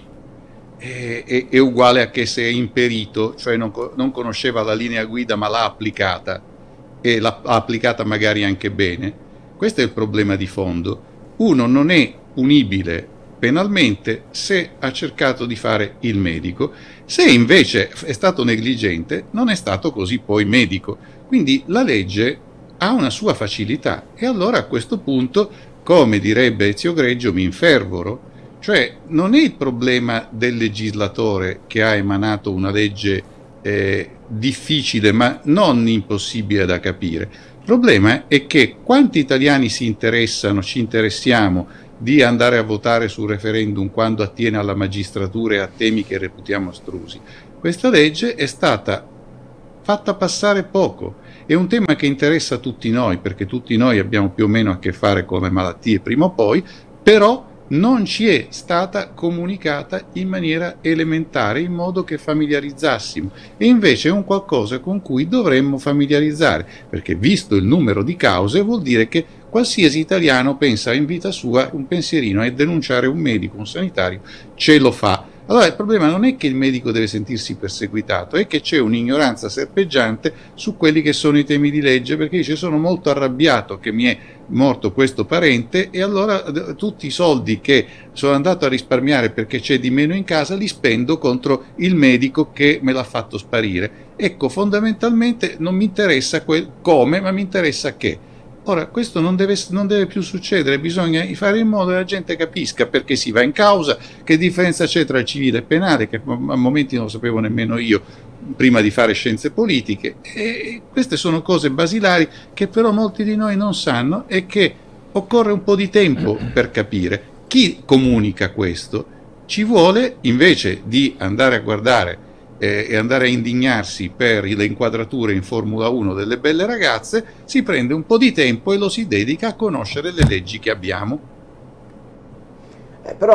è, è, è uguale a che se è imperito, cioè non, non conosceva la linea guida ma l'ha applicata, e l'ha applicata magari anche bene. Questo è il problema di fondo. Uno non è punibile penalmente se ha cercato di fare il medico, se invece è stato negligente non è stato così poi medico. Quindi la legge ha una sua facilità, e allora a questo punto, come direbbe Ezio Greggio, mi infervoro. Cioè non è il problema del legislatore che ha emanato una legge eh, difficile ma non impossibile da capire. Il problema è che quanti italiani si interessano, ci interessiamo di andare a votare sul referendum quando attiene alla magistratura e a temi che reputiamo astrusi. Questa legge è stata fatta passare poco, è un tema che interessa tutti noi, perché tutti noi abbiamo più o meno a che fare con le malattie prima o poi, però non ci è stata comunicata in maniera elementare, in modo che familiarizzassimo, e invece è un qualcosa con cui dovremmo familiarizzare, perché visto il numero di cause vuol dire che qualsiasi italiano pensa in vita sua un pensierino e denunciare un medico, un sanitario, ce lo fa. Allora il problema non è che il medico deve sentirsi perseguitato, è che c'è un'ignoranza serpeggiante su quelli che sono i temi di legge, perché dice sono molto arrabbiato che mi è morto questo parente e allora tutti i soldi che sono andato a risparmiare perché c'è di meno in casa li spendo contro il medico che me l'ha fatto sparire. Ecco, fondamentalmente non mi interessa quel come, ma mi interessa che. Ora, questo non deve, non deve più succedere, bisogna fare in modo che la gente capisca perché si va in causa, che differenza c'è tra il civile e il penale, che a momenti non lo sapevo nemmeno io prima di fare scienze politiche, e queste sono cose basilari che però molti di noi non sanno e che occorre un po' di tempo per capire. Chi comunica questo ci vuole, invece di andare a guardare Eh, e andare a indignarsi per le inquadrature in Formula uno delle belle ragazze, si prende un po' di tempo e lo si dedica a conoscere le leggi che abbiamo. Eh, però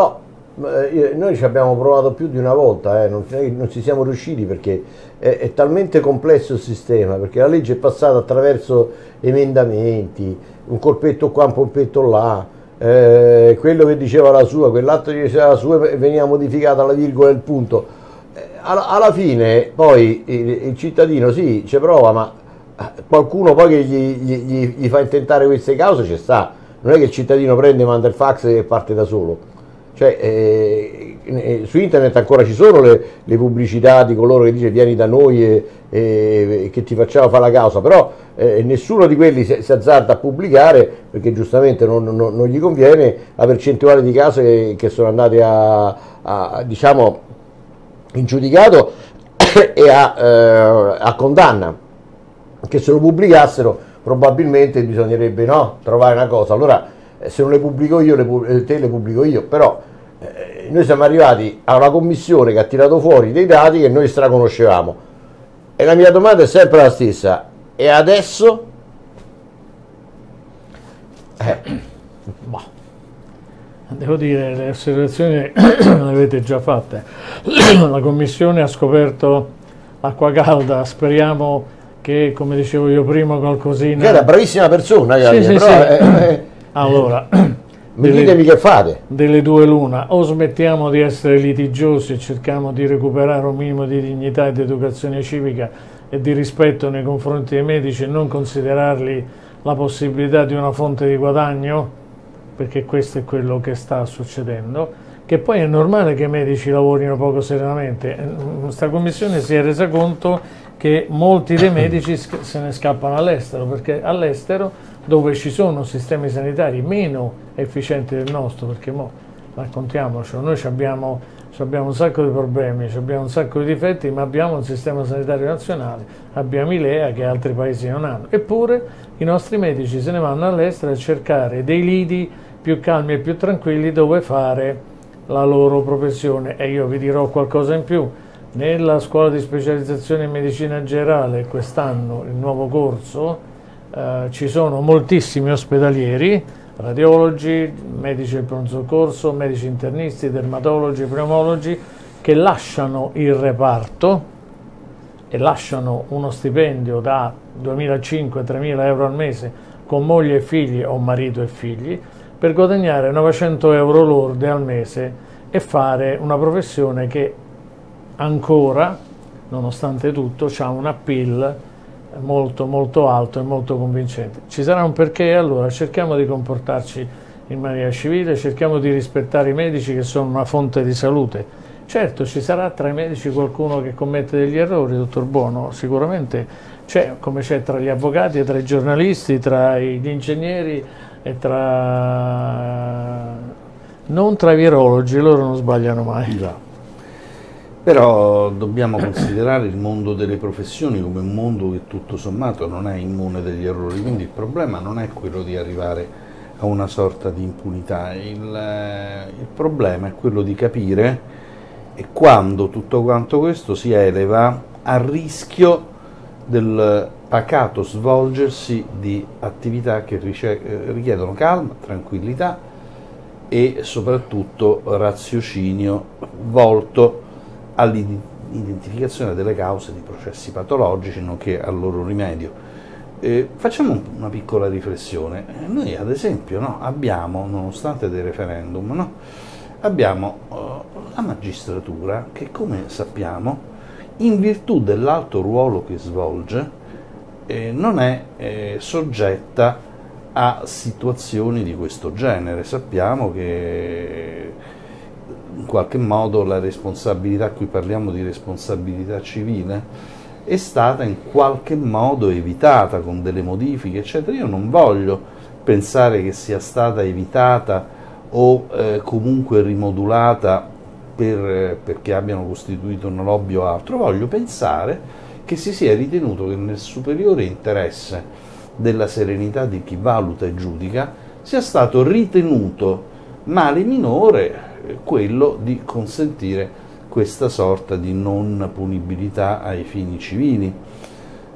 Noi ci abbiamo provato più di una volta, eh, non, non ci siamo riusciti perché è, è talmente complesso il sistema, perché la legge è passata attraverso emendamenti, un colpetto qua, un colpetto là, eh, quello che diceva la sua, quell'altro che diceva la sua e veniva modificata la virgola e il punto. Eh, alla, alla fine poi il, il cittadino sì, ci prova, ma qualcuno poi che gli, gli, gli fa intentare queste cause ci sta, non è che il cittadino prende, manda il fax e parte da solo. Cioè, eh, eh, su internet ancora ci sono le, le pubblicità di coloro che dice vieni da noi e, e che ti facciamo fare la causa, però eh, nessuno di quelli si, si azzarda a pubblicare perché giustamente non, non, non gli conviene la percentuale di case che, che sono andate a, a diciamo in giudicato e a, eh, a condanna, che se lo pubblicassero probabilmente bisognerebbe no, trovare una cosa, allora se non le pubblico io, le, te le pubblico io, però eh, noi siamo arrivati a una commissione che ha tirato fuori dei dati che noi straconoscevamo e la mia domanda è sempre la stessa, e adesso? Eh. Bah. Devo dire, le osservazioni le avete già fatte. La commissione ha scoperto acqua calda, speriamo che, come dicevo io prima, qualcosina... Che era bravissima persona, sì, sì, però, sì. Eh, eh, allora, mi ditemi che fate. Delle due l'una, o smettiamo di essere litigiosi e cerchiamo di recuperare un minimo di dignità e di educazione civica e di rispetto nei confronti dei medici e non considerarli la possibilità di una fonte di guadagno, perché questo è quello che sta succedendo, che poi è normale che i medici lavorino poco serenamente. Questa commissione si è resa conto che molti dei medici se ne scappano all'estero, perché all'estero, dove ci sono sistemi sanitari meno efficienti del nostro, perché mo, raccontiamocelo, noi abbiamo, abbiamo un sacco di problemi, abbiamo un sacco di difetti, ma abbiamo un sistema sanitario nazionale, abbiamo i L E A che altri paesi non hanno, eppure i nostri medici se ne vanno all'estero a cercare dei lidi più calmi e più tranquilli dove fare la loro professione. E io vi dirò qualcosa in più: nella scuola di specializzazione in medicina generale quest'anno, il nuovo corso, eh, ci sono moltissimi ospedalieri, radiologi, medici del pronto soccorso, medici internisti, dermatologi, pneumologi, che lasciano il reparto e lasciano uno stipendio da duemilacinquecento a tremila euro al mese con moglie e figli o marito e figli, per guadagnare novecento euro lorde al mese e fare una professione che ancora, nonostante tutto, ha un appeal molto molto alto e molto convincente. Ci sarà un perché? Allora cerchiamo di comportarci in maniera civile, cerchiamo di rispettare i medici che sono una fonte di salute. Certo, ci sarà tra i medici qualcuno che commette degli errori, dottor Buono, sicuramente c'è, come c'è tra gli avvocati e tra i giornalisti, tra gli ingegneri e tra... non tra i virologi, loro non sbagliano mai. Già. Però dobbiamo considerare il mondo delle professioni come un mondo che tutto sommato non è immune degli errori, quindi il problema non è quello di arrivare a una sorta di impunità, il, il problema è quello di capire e quando tutto quanto questo si eleva a rischio del pacato svolgersi di attività che richiedono calma, tranquillità e soprattutto raziocinio volto all'identificazione delle cause di processi patologici nonché al loro rimedio. Eh, facciamo una piccola riflessione. Noi ad esempio no, abbiamo, nonostante dei referendum, no, abbiamo uh, la magistratura che, come sappiamo, in virtù dell'alto ruolo che svolge, eh, non è eh, soggetta a situazioni di questo genere. Sappiamo che in qualche modo la responsabilità, qui parliamo di responsabilità civile, è stata in qualche modo evitata con delle modifiche, eccetera. Io non voglio pensare che sia stata evitata o eh, comunque rimodulata per, perché abbiano costituito una lobby o altro, voglio pensare che si sia ritenuto che nel superiore interesse della serenità di chi valuta e giudica sia stato ritenuto male minore quello di consentire questa sorta di non punibilità ai fini civili.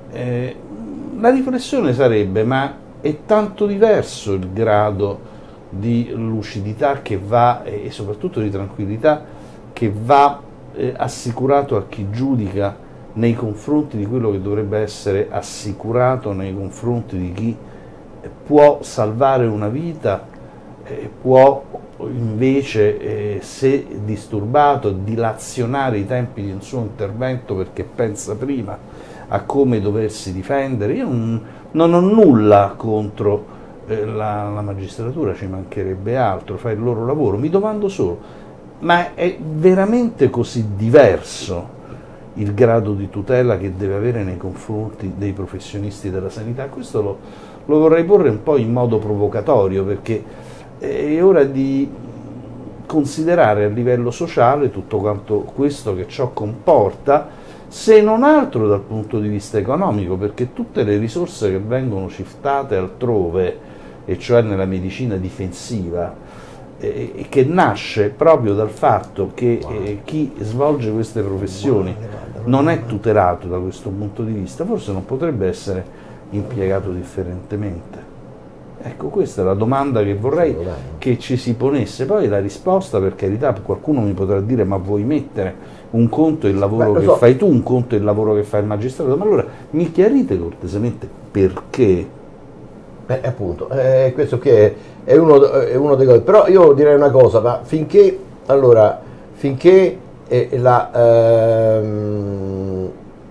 Eh, la riflessione sarebbe: ma è tanto diverso il grado di lucidità che va, e soprattutto di tranquillità, che va eh, assicurato a chi giudica nei confronti di quello che dovrebbe essere assicurato nei confronti di chi può salvare una vita, eh, può invece, eh, se disturbato, dilazionare i tempi di un suo intervento perché pensa prima a come doversi difendere. Io non, non ho nulla contro eh, la, la magistratura, ci mancherebbe altro, fa il loro lavoro, mi domando solo, ma è veramente così diverso il grado di tutela che deve avere nei confronti dei professionisti della sanità? Questo lo, lo vorrei porre un po' in modo provocatorio, perché è ora di considerare a livello sociale tutto quanto questo che ciò comporta, se non altro dal punto di vista economico, perché tutte le risorse che vengono shiftate altrove, e cioè nella medicina difensiva, eh, che nasce proprio dal fatto che eh, chi svolge queste professioni non è tutelato da questo punto di vista, forse non potrebbe essere impiegato differentemente. Ecco, questa è la domanda che vorrei che ci si ponesse. Poi la risposta, per carità, qualcuno mi potrà dire: ma vuoi mettere un conto il lavoro Beh, che so. fai tu, un conto il lavoro che fa il magistrato? Ma allora mi chiarite cortesemente perché? Beh, appunto, eh, questo che è uno, è uno dei cose. Però io direi una cosa, ma finché, allora, finché eh, la, ehm,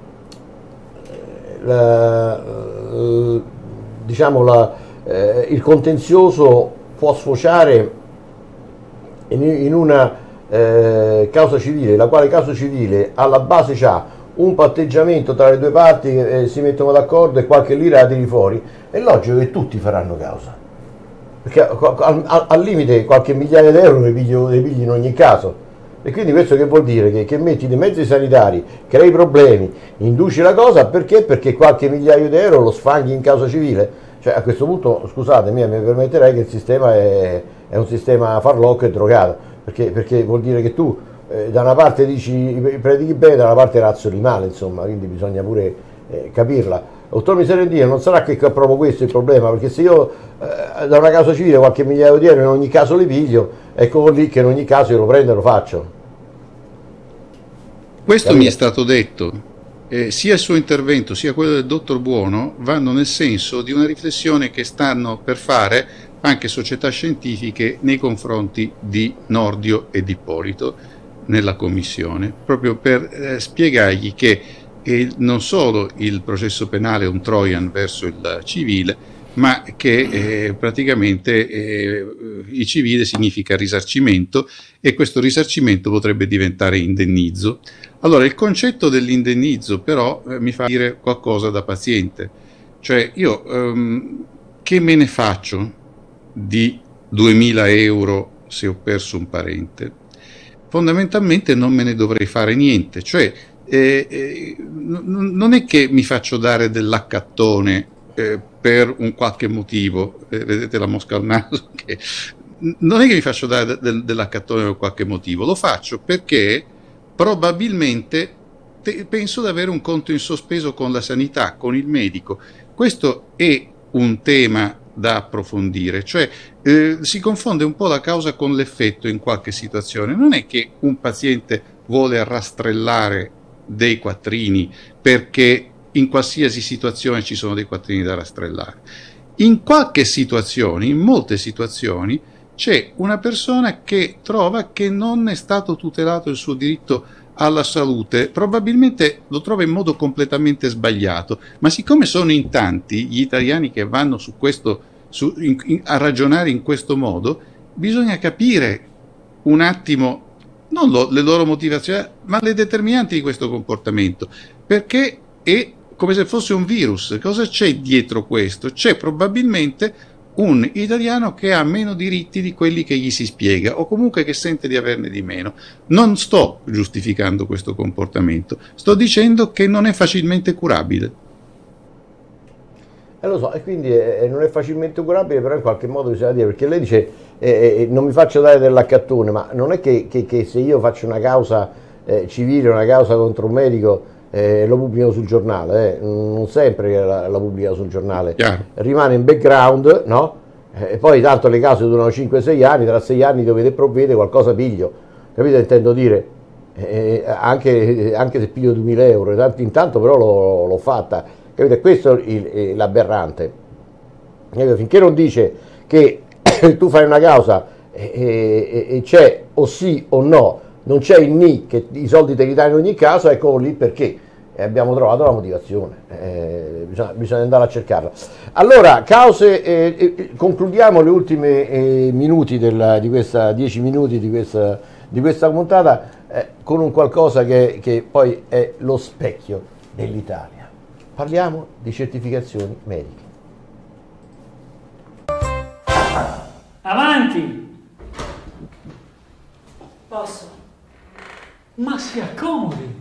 la, eh, diciamo la, eh, il contenzioso può sfociare in, in una eh, causa civile, la quale causa civile alla base c'ha un patteggiamento tra le due parti che eh, si mettono d'accordo e qualche lira la tiri fuori, è logico che tutti faranno causa, perché al, al, al limite qualche migliaia di euro ne pigli, ne pigli in ogni caso. E quindi questo che vuol dire? Che, che metti dei mezzi sanitari, crei problemi, induci la cosa, perché? Perché qualche migliaio di euro lo sfanghi in causa civile. Cioè, a questo punto, scusatemi, mi permetterei che il sistema è, è un sistema farlocco e drogato, perché, perché vuol dire che tu eh, da una parte dici predichi bene, da una parte razzoli male, insomma, quindi bisogna pure eh, capirla. Dottor Miserendino, non sarà che è proprio questo il problema, perché se io eh, da una causa civile qualche migliaio di euro in ogni caso li piglio, ecco lì che in ogni caso io lo prendo e lo faccio. Questo Capito? Mi è stato detto. Eh, sia il suo intervento sia quello del dottor Buono vanno nel senso di una riflessione che stanno per fare anche società scientifiche nei confronti di Nordio e di Ippolito nella commissione, proprio per eh, spiegargli che eh, non solo il processo penale è un Trojan verso il civile, ma che eh, praticamente eh, il civile significa risarcimento, e questo risarcimento potrebbe diventare indennizzo. Allora, il concetto dell'indennizzo però eh, mi fa dire qualcosa da paziente, cioè io ehm, che me ne faccio di duemila euro se ho perso un parente? Fondamentalmente non me ne dovrei fare niente, cioè eh, eh, n- non è che mi faccio dare dell'accattone eh, per un qualche motivo, eh, vedete la mosca al naso, che non è che mi faccio dare de- de- dell'accattone per qualche motivo, lo faccio perché probabilmente te- penso di avere un conto in sospeso con la sanità, con il medico. Questo è un tema da approfondire, cioè eh, si confonde un po' la causa con l'effetto in qualche situazione. Non è che un paziente vuole rastrellare dei quattrini perché in qualsiasi situazione ci sono dei quattrini da rastrellare. In qualche situazione, in molte situazioni, c'è una persona che trova che non è stato tutelato il suo diritto alla salute, probabilmente lo trova in modo completamente sbagliato, ma siccome sono in tanti gli italiani che vanno su questo, su, in, in, a ragionare in questo modo, bisogna capire un attimo non lo, le loro motivazioni, ma le determinanti di questo comportamento, perché è come se fosse un virus. Cosa c'è dietro questo? C'è probabilmente un italiano che ha meno diritti di quelli che gli si spiega, o comunque che sente di averne di meno. Non sto giustificando questo comportamento, sto dicendo che non è facilmente curabile. Eh, lo so, e quindi eh, non è facilmente curabile, però in qualche modo bisogna dire, perché lei dice eh, eh, non mi faccio dare dell'accattone, ma non è che, che, che se io faccio una causa eh, civile, una causa contro un medico, Eh, lo pubblicano sul giornale, eh. Non sempre la, la pubblica sul giornale, Chiaro. Rimane in background, no? E poi tanto le cause durano cinque sei anni, tra sei anni dovete provvedere, qualcosa piglio, capito? Intendo dire, eh, anche, anche se piglio duemila euro, tanto, intanto però l'ho, l'ho fatta, capito? Questo è l'aberrante. Finché non dice che tu fai una causa e, e, e c'è o sì o no, non c'è il ni, che i soldi te li dai in ogni caso, ecco lì perché. E abbiamo trovato la motivazione, eh, bisogna, bisogna andare a cercarla. Allora, cause, eh, eh, concludiamo gli ultimi eh, minuti della, di questa, dieci minuti di questa, di questa puntata eh, con un qualcosa che, che poi è lo specchio dell'Italia. Parliamo di certificazioni mediche. Avanti! Posso? Ma si accomodi!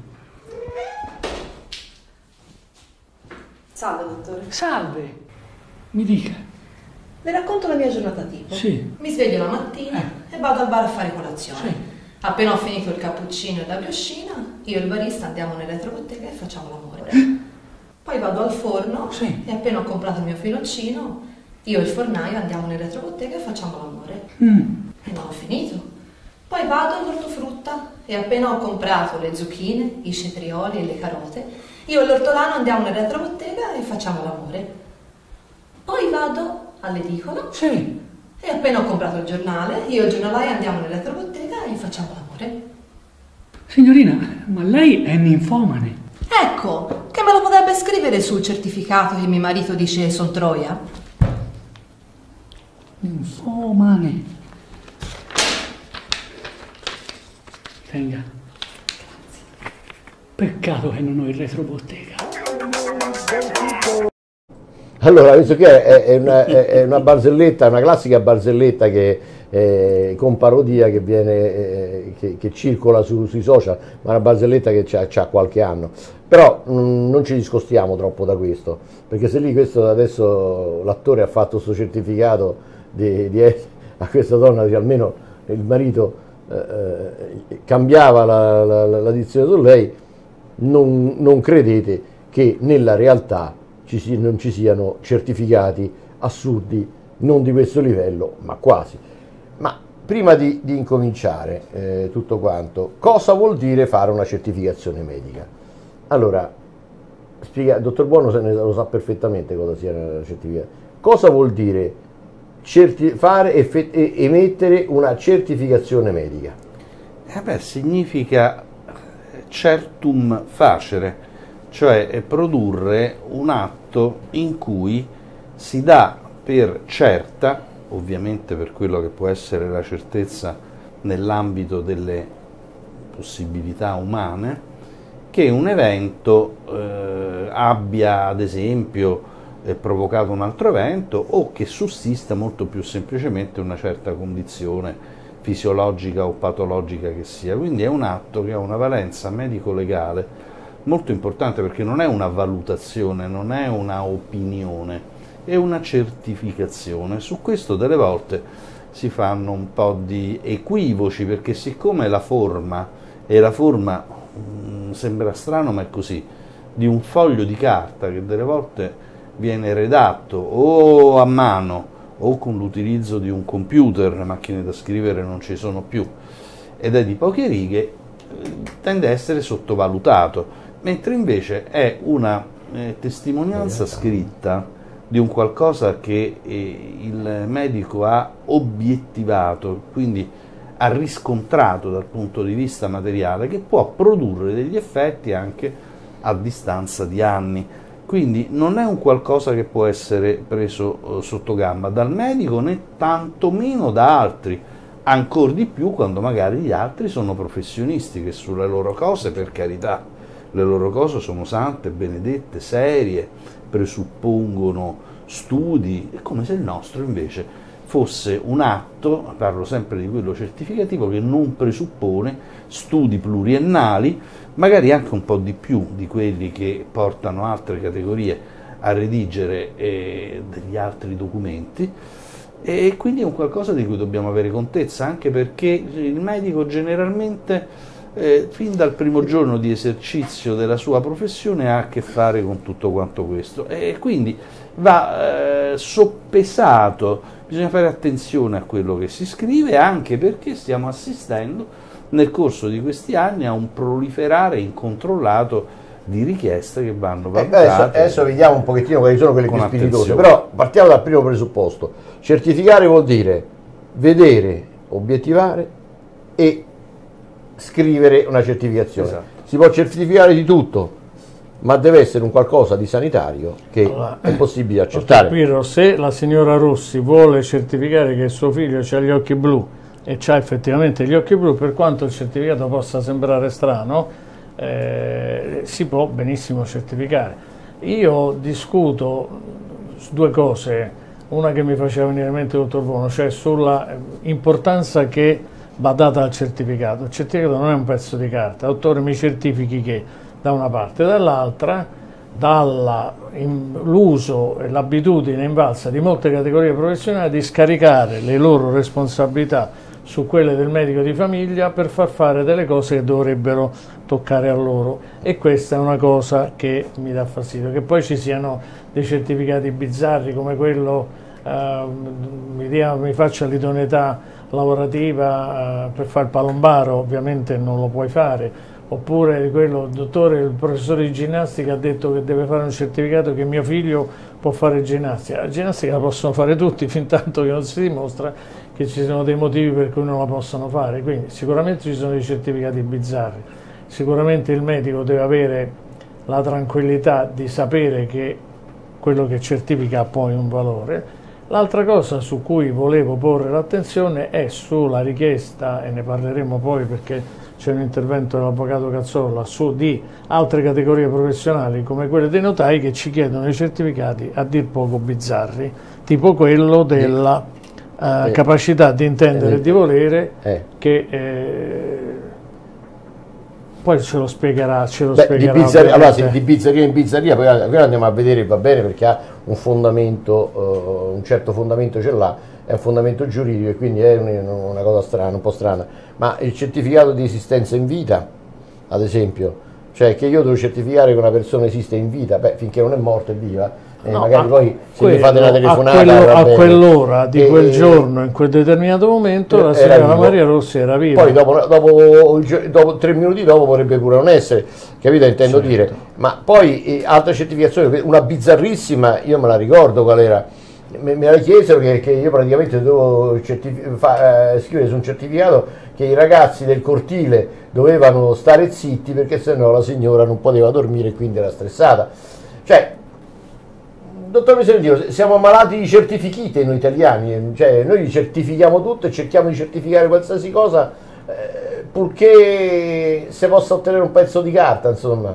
Salve, dottore. Salve! Mi dica. Le racconto la mia giornata tipo. Sì. Mi sveglio la mattina Eh. e vado al bar a fare colazione. Sì. Appena ho finito il cappuccino e la briochina, io e il barista andiamo nell'elettrobottega e facciamo l'amore. Poi vado al forno Sì. e appena ho comprato il mio filoncino, io e il fornaio andiamo nell'elettrobottega e facciamo l'amore. Mm. E non ho finito. Poi vado all'ortofrutta e appena ho comprato le zucchine, i cetrioli e le carote, io e l'ortolano andiamo nell'elettrobottega e facciamo l'amore. Poi vado all'edicola Sì. e appena ho comprato il giornale, io e il giornalaio andiamo nell'elettrobottega e facciamo l'amore. Signorina, ma lei è ninfomane. Ecco, che me lo potrebbe scrivere sul certificato che mio marito dice son troia? Ninfomane. Tenga. Peccato che non ho il retrobottega. Allora, visto che è, è, una, è una barzelletta, una classica barzelletta che, eh, con parodia che, viene, eh, che, che circola su, sui social, ma una barzelletta che ha qualche anno. Però mh, non ci discostiamo troppo da questo, perché se lì questo adesso l'attore ha fatto questo certificato di, di, a questa donna che almeno il marito eh, cambiava la, la, la, la dizione su lei, non, non credete che nella realtà ci si, non ci siano certificati assurdi, non di questo livello, ma quasi. Ma prima di, di incominciare eh, tutto quanto, cosa vuol dire fare una certificazione medica? Allora, spiega, dottor Buono se ne, lo sa perfettamente cosa sia una certificazione. Cosa vuol dire certi, fare e emettere una certificazione medica? Eh beh, significa certum facere, cioè produrre un atto in cui si dà per certa, ovviamente per quello che può essere la certezza nell'ambito delle possibilità umane, che un evento eh, abbia ad esempio eh, provocato un altro evento o che sussista molto più semplicemente una certa condizione fisiologica o patologica che sia. Quindi è un atto che ha una valenza medico-legale molto importante, perché non è una valutazione, non è una opinione, è una certificazione. Su questo delle volte si fanno un po' di equivoci, perché siccome la forma è la forma, mh, sembra strano ma è così, di un foglio di carta che delle volte viene redatto o a mano o con l'utilizzo di un computer, le macchine da scrivere non ci sono più, ed è di poche righe, tende a essere sottovalutato, mentre invece è una eh, testimonianza scritta di un qualcosa che eh, il medico ha obiettivato, quindi ha riscontrato dal punto di vista materiale, che può produrre degli effetti anche a distanza di anni. Quindi non è un qualcosa che può essere preso eh, sotto gamba dal medico, né tantomeno da altri, ancor di più quando magari gli altri sono professionisti che sulle loro cose, per carità, le loro cose sono sante, benedette, serie, presuppongono studi, è come se il nostro invece fosse un atto, parlo sempre di quello certificativo, che non presuppone studi pluriennali, magari anche un po' di più di quelli che portano altre categorie a redigere eh, degli altri documenti, e quindi è un qualcosa di cui dobbiamo avere contezza, anche perché il medico generalmente eh, fin dal primo giorno di esercizio della sua professione ha a che fare con tutto quanto questo, e quindi va eh, soppesato, bisogna fare attenzione a quello che si scrive, anche perché stiamo assistendo nel corso di questi anni a un proliferare incontrollato di richieste che vanno valutate. Eh, adesso, adesso vediamo un pochettino quali sono quelle più spiritose, però partiamo dal primo presupposto. Certificare vuol dire vedere, obiettivare e scrivere una certificazione. Esatto. Si può certificare di tutto, ma deve essere un qualcosa di sanitario che allora, è possibile accettare. Capiro, se la signora Rossi vuole certificare che suo figlio ha gli occhi blu e ha effettivamente gli occhi blu, per quanto il certificato possa sembrare strano, eh, si può benissimo certificare. Io discuto su due cose, una che mi faceva venire in mente il dottor Bono, cioè sulla importanza che va data al certificato. Il certificato non è un pezzo di carta, dottore mi certifichi che, da una parte, dall'altra dall'uso e l'abitudine invalsa di molte categorie professionali di scaricare le loro responsabilità su quelle del medico di famiglia per far fare delle cose che dovrebbero toccare a loro, e questa è una cosa che mi dà fastidio. Che poi ci siano dei certificati bizzarri come quello eh, mi, dia, mi faccia l'idoneità lavorativa eh, per fare il palombaro, ovviamente non lo puoi fare, oppure quello, dottore, il professore di ginnastica ha detto che deve fare un certificato che mio figlio può fare ginnastica. La ginnastica la possono fare tutti, fin tanto che non si dimostra che ci sono dei motivi per cui non la possono fare. Quindi sicuramente ci sono dei certificati bizzarri, sicuramente il medico deve avere la tranquillità di sapere che quello che certifica ha poi un valore. L'altra cosa su cui volevo porre l'attenzione è sulla richiesta, e ne parleremo poi perché c'è un intervento dell'avvocato Cazzolla, su di altre categorie professionali come quelle dei notai che ci chiedono i certificati a dir poco bizzarri, tipo quello della uh, eh, capacità di intendere e eh, di volere, eh. che eh, poi ce lo spiegherà. Ce lo Beh, spiegherà di, bizarria, allora, se di bizzeria in bizzeria, poi, poi andiamo a vedere, va bene, perché ha un fondamento, uh, un certo fondamento ce l'ha, è un fondamento giuridico e quindi è un, una cosa strana, un po' strana, ma il certificato di esistenza in vita, ad esempio, cioè che io devo certificare che una persona esiste in vita, beh, finché non è morta e viva, e no, magari poi se mi fate una telefonata a, quello, a quell'ora di e, quel giorno, in quel determinato momento, la signora Maria Rossi era viva. Poi dopo, dopo, dopo tre minuti dopo potrebbe pure non essere, capito? Intendo certo. dire, ma poi eh, altra certificazione, una bizzarrissima, io me la ricordo qual era, me, me la chiesero che, che io praticamente dovevo fa, eh, scrivere su un certificato che i ragazzi del cortile dovevano stare zitti perché sennò la signora non poteva dormire e quindi era stressata. Cioè, dottor Miserendino, siamo malati di certifichite noi italiani, cioè noi certifichiamo tutto e cerchiamo di certificare qualsiasi cosa eh, purché si possa ottenere un pezzo di carta, insomma.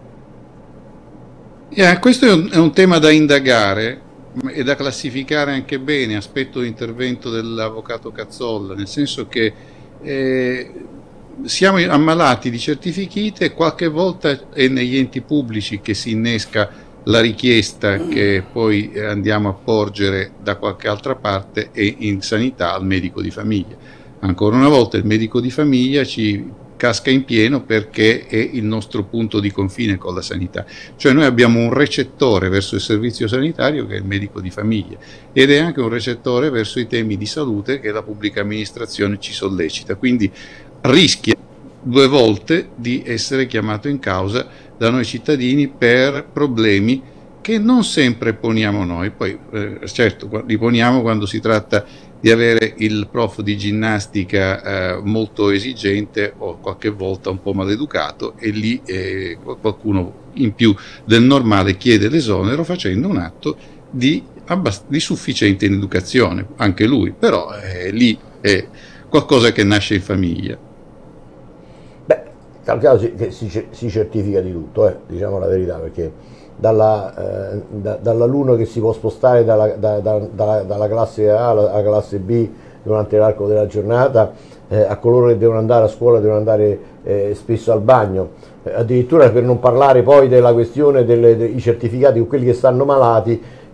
Yeah, questo è un, è un tema da indagare e da classificare anche bene, aspetto l'intervento dell'avvocato Cazzolla, nel senso che eh, siamo ammalati di certifichite e qualche volta è negli enti pubblici che si innesca la richiesta che poi andiamo a porgere da qualche altra parte e in sanità al medico di famiglia. Ancora una volta il medico di famiglia ci casca in pieno perché è il nostro punto di confine con la sanità, cioè noi abbiamo un recettore verso il servizio sanitario che è il medico di famiglia ed è anche un recettore verso i temi di salute che la pubblica amministrazione ci sollecita, quindi rischia due volte di essere chiamato in causa da noi cittadini per problemi che non sempre poniamo noi, poi eh, certo li poniamo quando si tratta di avere il prof di ginnastica eh, molto esigente o qualche volta un po' maleducato e lì eh, qualcuno in più del normale chiede l'esonero facendo un atto di, di sufficiente in educazione, anche lui, però eh, lì è qualcosa che nasce in famiglia. Calcolato che si, si certifica di tutto, eh, diciamo la verità, perché dalla, eh, da, dall'alunno che si può spostare dalla, da, da, da, dalla classe A alla, alla classe B durante l'arco della giornata, eh, a coloro che devono andare a scuola, devono andare eh, spesso al bagno, eh, addirittura per non parlare poi della questione dei certificati con quelli che stanno malati,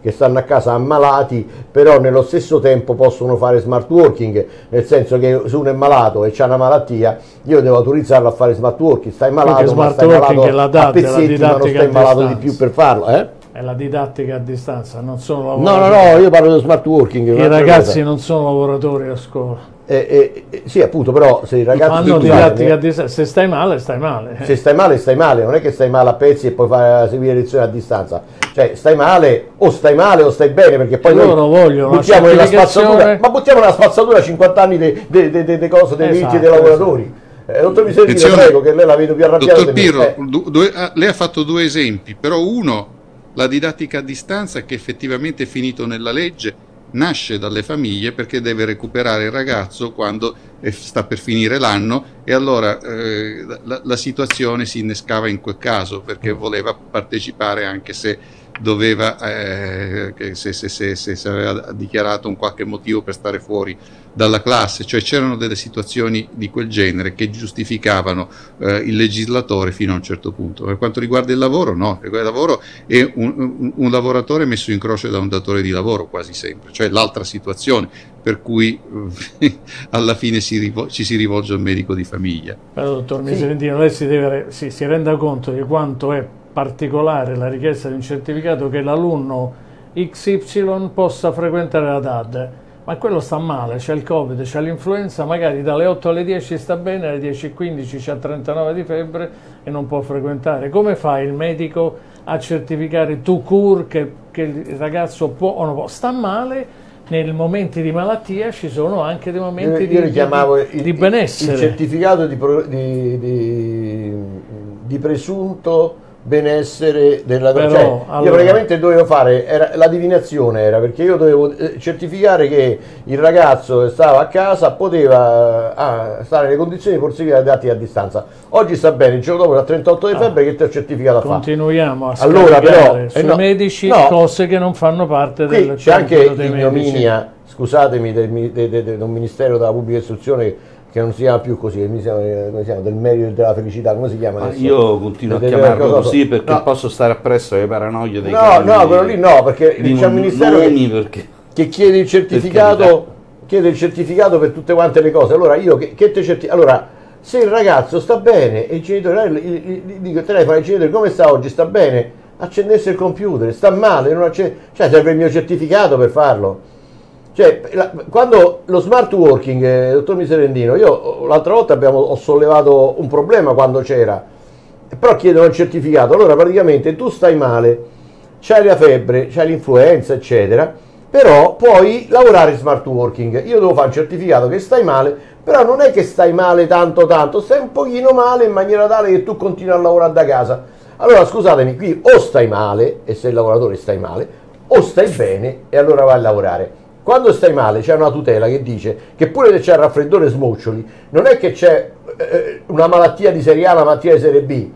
che stanno a casa ammalati, però nello stesso tempo possono fare smart working, nel senso che se uno è malato e c'ha una malattia, io devo autorizzarlo a fare smart working. Stai malato, ma stai malato a pezzetti, ma non stai malato di più per farlo, eh? È la didattica a distanza, non sono lavoratori. No, no, no, io parlo di smart working. I ragazzi cosa. non sono lavoratori a scuola. Eh, eh, eh, sì, appunto, però se i ragazzi fanno didattica a distanza, se stai male, stai male. Se stai male, stai male, non è che stai male a pezzi e poi fai seguire lezioni a distanza. Cioè, stai male, o stai male o stai bene, perché poi noi loro vogliono buttiamo nella spazzatura, ma buttiamo nella spazzatura cinquanta anni di de, de, de, de cose, dei diritti esatto, dei lavoratori. Eh, dottor Miserino, prego, che lei la vedo più arrabbiata. Dottor Pirro, eh. due, lei ha fatto due esempi, però uno, la didattica a distanza, che effettivamente è finito nella legge, nasce dalle famiglie perché deve recuperare il ragazzo quando sta per finire l'anno, e allora eh, la, la situazione si innescava in quel caso perché voleva partecipare, anche se doveva eh, se, se, se, se, se aveva dichiarato un qualche motivo per stare fuori dalla classe. Cioè c'erano delle situazioni di quel genere che giustificavano eh, il legislatore fino a un certo punto. Per quanto riguarda il lavoro, no, il lavoro è un, un, un lavoratore messo in croce da un datore di lavoro quasi sempre, cioè l'altra situazione per cui eh, alla fine si rivol- ci si rivolge al medico di famiglia. Però, dottor Miserentino, sì. lei si, deve, si, si renda conto di quanto è particolare la richiesta di un certificato che l'alunno X Y possa frequentare la D A D, ma quello sta male, c'è il Covid, c'è l'influenza, magari dalle otto alle dieci sta bene, alle dieci e quindici c'ha trentanove di febbre e non può frequentare. Come fa il medico a certificare tout court che, che il ragazzo può o non può? Sta male. Nei momenti di malattia ci sono anche dei momenti io, io di, di, il, di benessere. Il certificato di, di, di, di presunto benessere della Però, cioè, io allora, praticamente dovevo fare, era, la divinazione era perché io dovevo certificare che il ragazzo che stava a casa poteva ah, stare nelle condizioni di proseguire la didattica a distanza. Oggi sta bene, il giorno dopo la trentotto di febbre ah, che ti ho certificato a fare. Continuiamo a allora, però, sui eh no, medici no, cose che non fanno parte qui del c'è anche l'ignominia, scusatemi, del, del, del, del Ministero della Pubblica Istruzione, che non si chiama più così, come si chiama, del merito e della felicità, come si chiama adesso? Io continuo de, a chiamarlo così perché no. posso stare appresso alle paranoie dei no, no, quello lì no, perché c'è un ministero che, perché, che chiede il certificato chiede il certificato per tutte quante le cose. Allora io che, che te certi- allora se il ragazzo sta bene e il genitore gli dico telefono ai genitori come sta oggi, sta bene, accendesse il computer, sta male, non accende, cioè serve il mio certificato per farlo. Cioè, la, quando lo smart working, eh, dottor Miserendino, io l'altra volta abbiamo, ho sollevato un problema quando c'era, però chiedono il certificato. Allora praticamente tu stai male, c'hai la febbre, c'hai l'influenza, eccetera, però puoi lavorare in smart working. Io devo fare un certificato che stai male, però non è che stai male tanto tanto, stai un pochino male in maniera tale che tu continui a lavorare da casa. Allora scusatemi, qui o stai male, e sei il lavoratore stai male, o stai bene e allora vai a lavorare. Quando stai male c'è una tutela che dice che pure se c'è il raffreddore smoccioli, non è che c'è eh, una malattia di serie A, una malattia di serie B,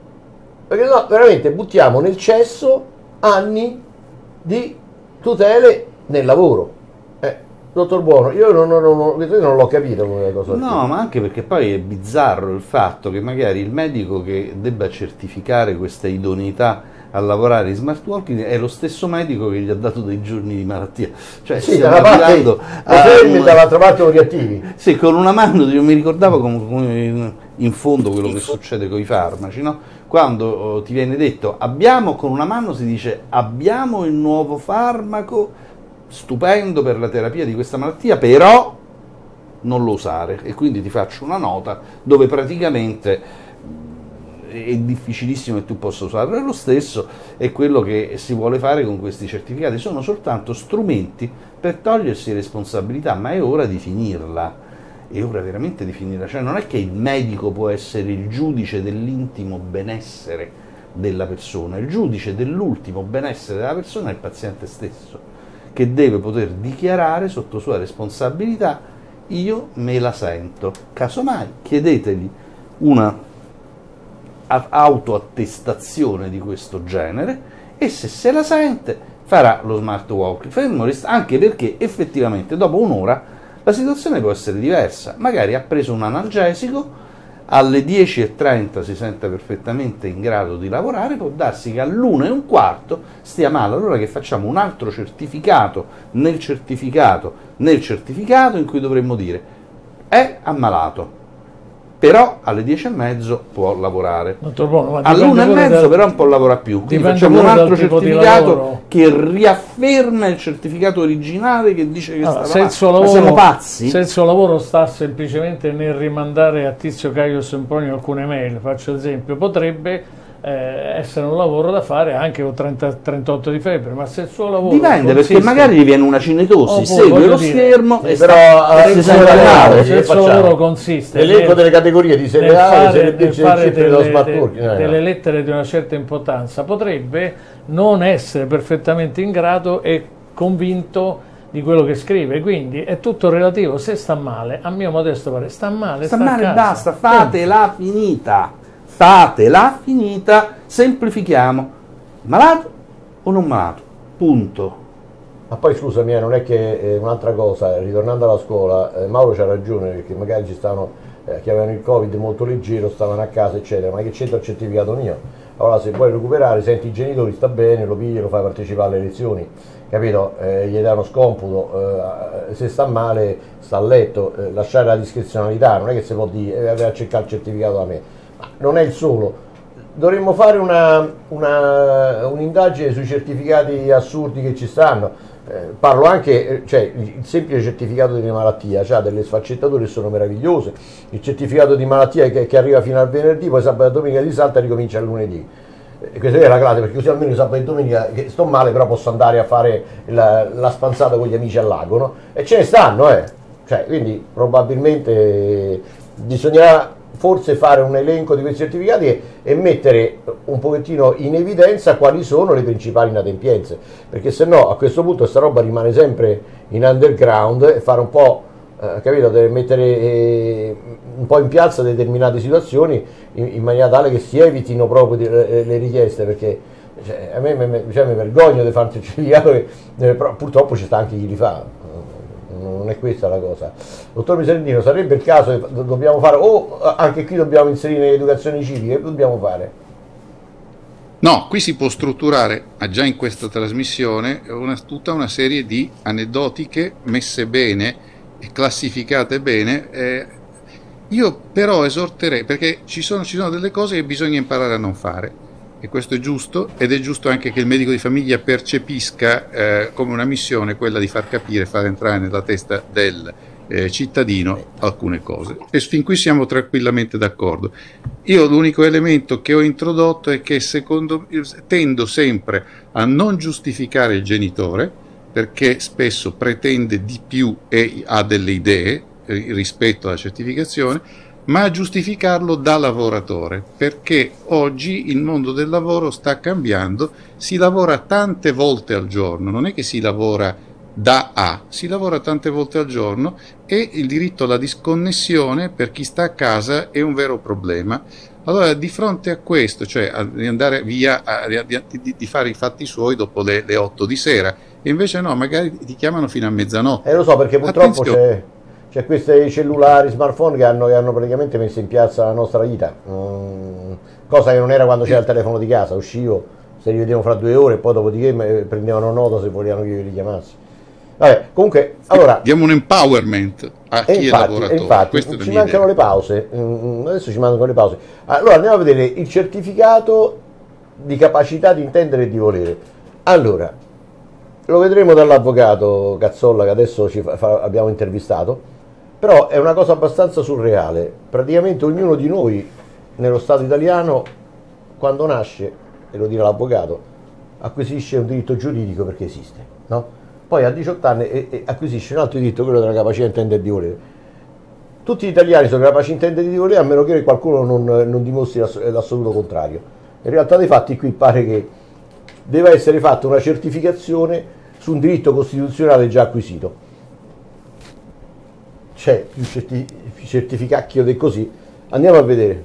perché no, veramente buttiamo nel cesso anni di tutele nel lavoro. Eh, dottor Buono, io non, non, non, non l'ho capito come cosa. No, ma anche perché poi è bizzarro il fatto che magari il medico che debba certificare questa idoneità a lavorare in smart working è lo stesso medico che gli ha dato dei giorni di malattia. Cioè, sì, dalla parte, un... dall'altra parte con gli attivi. Sì, con una mano, io mi ricordavo come, come in fondo quello che succede con i farmaci, no? Quando oh, ti viene detto abbiamo, con una mano si dice abbiamo il nuovo farmaco stupendo per la terapia di questa malattia, però non lo usare, e quindi ti faccio una nota dove praticamente è difficilissimo che tu possa usarlo. E lo stesso è quello che si vuole fare con questi certificati, sono soltanto strumenti per togliersi responsabilità, ma è ora di finirla, è ora veramente di finirla. Cioè non è che il medico può essere il giudice dell'intimo benessere della persona, il giudice dell'ultimo benessere della persona è il paziente stesso, che deve poter dichiarare sotto sua responsabilità: io me la sento. Casomai chiedetegli una autoattestazione di questo genere, e se se la sente farà lo smart working, fermo resta, anche perché effettivamente dopo un'ora la situazione può essere diversa. Magari ha preso un analgesico, alle dieci e trenta si sente perfettamente in grado di lavorare, può darsi che all'una e un quarto stia male, allora che facciamo un altro certificato nel certificato nel certificato in cui dovremmo dire è ammalato, però alle dieci e mezzo può lavorare, Bono, all'una e mezzo dal... però non può lavorare più, quindi facciamo un altro certificato che riafferma il certificato originale che dice che allora, stava se lavoro, ma siamo pazzi? Se il suo lavoro sta semplicemente nel rimandare a Tizio Caio Sempronio alcune mail, faccio esempio, potrebbe eh, essere un lavoro da fare anche con trenta trentotto di febbre, ma se il suo lavoro dipende, consiste... perché magari gli viene una cinetosi, oh, segue lo dire, schermo e però si sente male. Se il suo lavoro consiste l'elenco nel, delle categorie di nel fare, nel fare delle, delle, de, delle lettere di una certa importanza, potrebbe non essere perfettamente in grado e convinto di quello che scrive, quindi è tutto relativo. Se sta male, a mio modesto parere, sta male, sta, sta male, a casa. basta, fatela finita, fatela finita, semplifichiamo. Malato o non malato? Punto. Ma poi scusami, non è che eh, un'altra cosa, ritornando alla scuola, eh, Mauro c'ha ragione, perché magari ci stavano, eh, che avevano il Covid molto leggero, stavano a casa eccetera, ma che c'entra il certificato mio? Allora se vuoi recuperare, senti i genitori, sta bene, lo pigli, lo fai partecipare alle lezioni, capito? Eh, gli dai uno scomputo, eh, se sta male sta a letto, eh, lasciare la discrezionalità, non è che si può dire, eh, avere a cercare il certificato da me, ma non è il solo. Dovremmo fare una, una, un'indagine sui certificati assurdi che ci stanno, eh, parlo anche, cioè il semplice certificato di malattia, cioè delle sfaccettature che sono meravigliose, il certificato di malattia che, che arriva fino al venerdì, poi sabato e domenica di salta e ricomincia il lunedì. E questa è la classe, perché così almeno sabato e domenica che sto male, però posso andare a fare la, la spanzata con gli amici al lago, no? E ce ne stanno, eh! Cioè, quindi probabilmente bisognerà forse fare un elenco di questi certificati e, e mettere un pochettino in evidenza quali sono le principali inadempienze, perché se no a questo punto sta roba rimane sempre in underground e fare un po', eh, capito, deve mettere eh, un po' in piazza determinate situazioni in, in maniera tale che si evitino proprio le, le richieste, perché cioè, a me, me cioè, mi vergogno di fare un certificato che eh, però, purtroppo ci sta anche chi li fa. Non è questa la cosa. Dottor Miserendino, sarebbe il caso che dobbiamo fare, o anche qui dobbiamo inserire l'educazione civica, che dobbiamo fare? No, qui si può strutturare, ma già in questa trasmissione, una, tutta una serie di aneddotiche messe bene e classificate bene. Eh, io però esorterei, perché ci sono, ci sono delle cose che bisogna imparare a non fare. E questo è giusto, ed è giusto anche che il medico di famiglia percepisca eh, come una missione quella di far capire, far entrare nella testa del eh, cittadino alcune cose. E fin qui siamo tranquillamente d'accordo. Io l'unico elemento che ho introdotto è che secondo tendo sempre a non giustificare il genitore, perché spesso pretende di più e ha delle idee eh, rispetto alla certificazione, ma a giustificarlo da lavoratore, perché oggi il mondo del lavoro sta cambiando, si lavora tante volte al giorno, non è che si lavora da A, si lavora tante volte al giorno e il diritto alla disconnessione per chi sta a casa è un vero problema. Allora di fronte a questo, cioè di andare via, a, di, di fare i fatti suoi dopo le, le otto di sera, e invece no, magari ti chiamano fino a mezzanotte. Eh lo so, perché purtroppo c'è... C'è questi cellulari, smartphone che hanno, che hanno praticamente messo in piazza la nostra vita, mm, cosa che non era quando c'era il telefono di casa, uscivo, se rivedevo fra due ore e poi dopodiché prendevano nota se volevano che io li chiamassi. Vabbè, comunque, allora... Diamo un empowerment a chi infatti, è lavoratore. Infatti, Questa ci mancano idea. le pause, mm, adesso ci mancano le pause. Allora andiamo a vedere il certificato di capacità di intendere e di volere. Allora, lo vedremo dall'avvocato Cazzolla che adesso ci fa, fa, abbiamo intervistato. Però è una cosa abbastanza surreale, praticamente ognuno di noi nello Stato italiano quando nasce, e lo dirà l'avvocato, acquisisce un diritto giuridico perché esiste, no? Poi a diciotto anni e, e acquisisce un altro diritto, quello della capacità di intendere e di volere. Tutti gli italiani sono capaci di intendere e di volere a meno che qualcuno non, non dimostri l'assoluto contrario. In realtà dei fatti qui pare che deve essere fatta una certificazione su un diritto costituzionale già acquisito. C'è più certi certificacchio di così. Andiamo a vedere.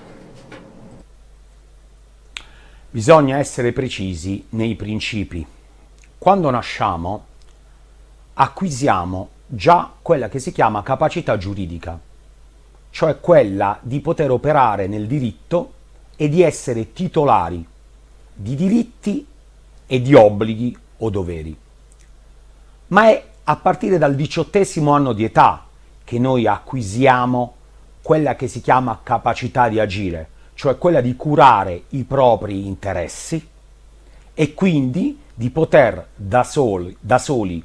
Bisogna essere precisi nei principi. Quando nasciamo acquisiamo già quella che si chiama capacità giuridica, cioè quella di poter operare nel diritto e di essere titolari di diritti e di obblighi o doveri. Ma è a partire dal diciottesimo anno di età che noi acquisiamo quella che si chiama capacità di agire, cioè quella di curare i propri interessi e quindi di poter da soli, da soli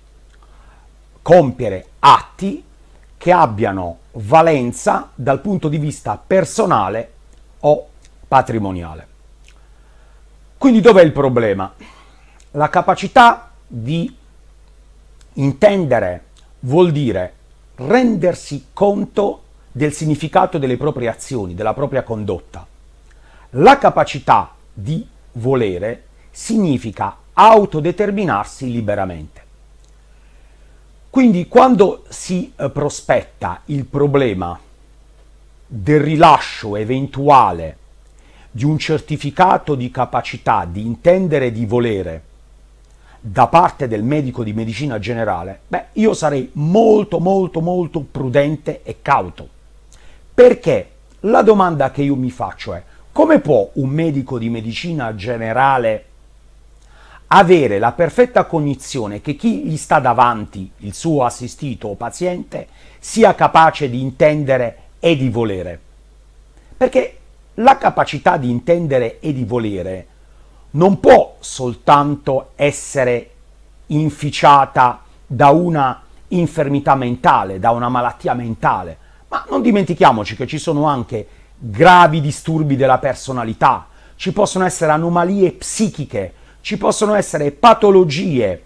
compiere atti che abbiano valenza dal punto di vista personale o patrimoniale. Quindi dov'è il problema? La capacità di intendere vuol dire rendersi conto del significato delle proprie azioni, della propria condotta. La capacità di volere significa autodeterminarsi liberamente. Quindi quando si eh, prospetta il problema del rilascio eventuale di un certificato di capacità di intendere e di volere da parte del medico di medicina generale, beh, io sarei molto molto molto prudente e cauto, perché la domanda che io mi faccio è: come può un medico di medicina generale avere la perfetta cognizione che chi gli sta davanti, il suo assistito o paziente, sia capace di intendere e di volere? Perché la capacità di intendere e di volere non può soltanto essere inficiata da una infermità mentale, da una malattia mentale, ma non dimentichiamoci che ci sono anche gravi disturbi della personalità, ci possono essere anomalie psichiche, ci possono essere patologie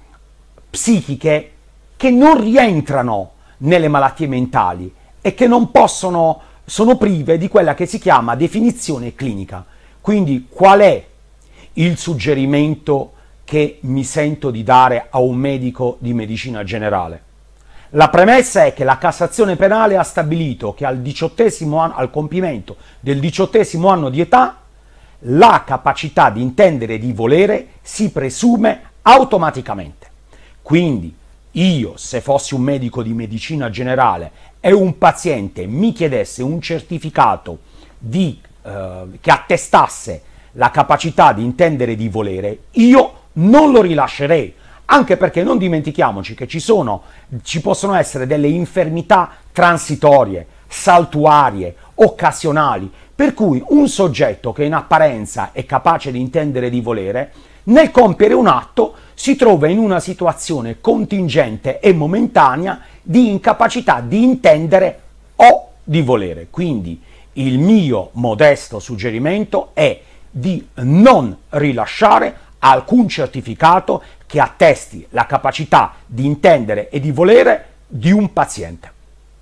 psichiche che non rientrano nelle malattie mentali e che non possono, sono prive di quella che si chiama definizione clinica. Quindi qual è il suggerimento che mi sento di dare a un medico di medicina generale? La premessa è che la Cassazione penale ha stabilito che al diciottesimo anno, al compimento del diciottesimo anno di età, la capacità di intendere e di volere si presume automaticamente. Quindi io, se fossi un medico di medicina generale e un paziente mi chiedesse un certificato di, eh, che attestasse la capacità di intendere e di volere, io non lo rilascerei, anche perché non dimentichiamoci che ci sono, ci possono essere delle infermità transitorie, saltuarie, occasionali, per cui un soggetto che in apparenza è capace di intendere e di volere, nel compiere un atto si trova in una situazione contingente e momentanea di incapacità di intendere o di volere. Quindi il mio modesto suggerimento è di non rilasciare alcun certificato che attesti la capacità di intendere e di volere di un paziente.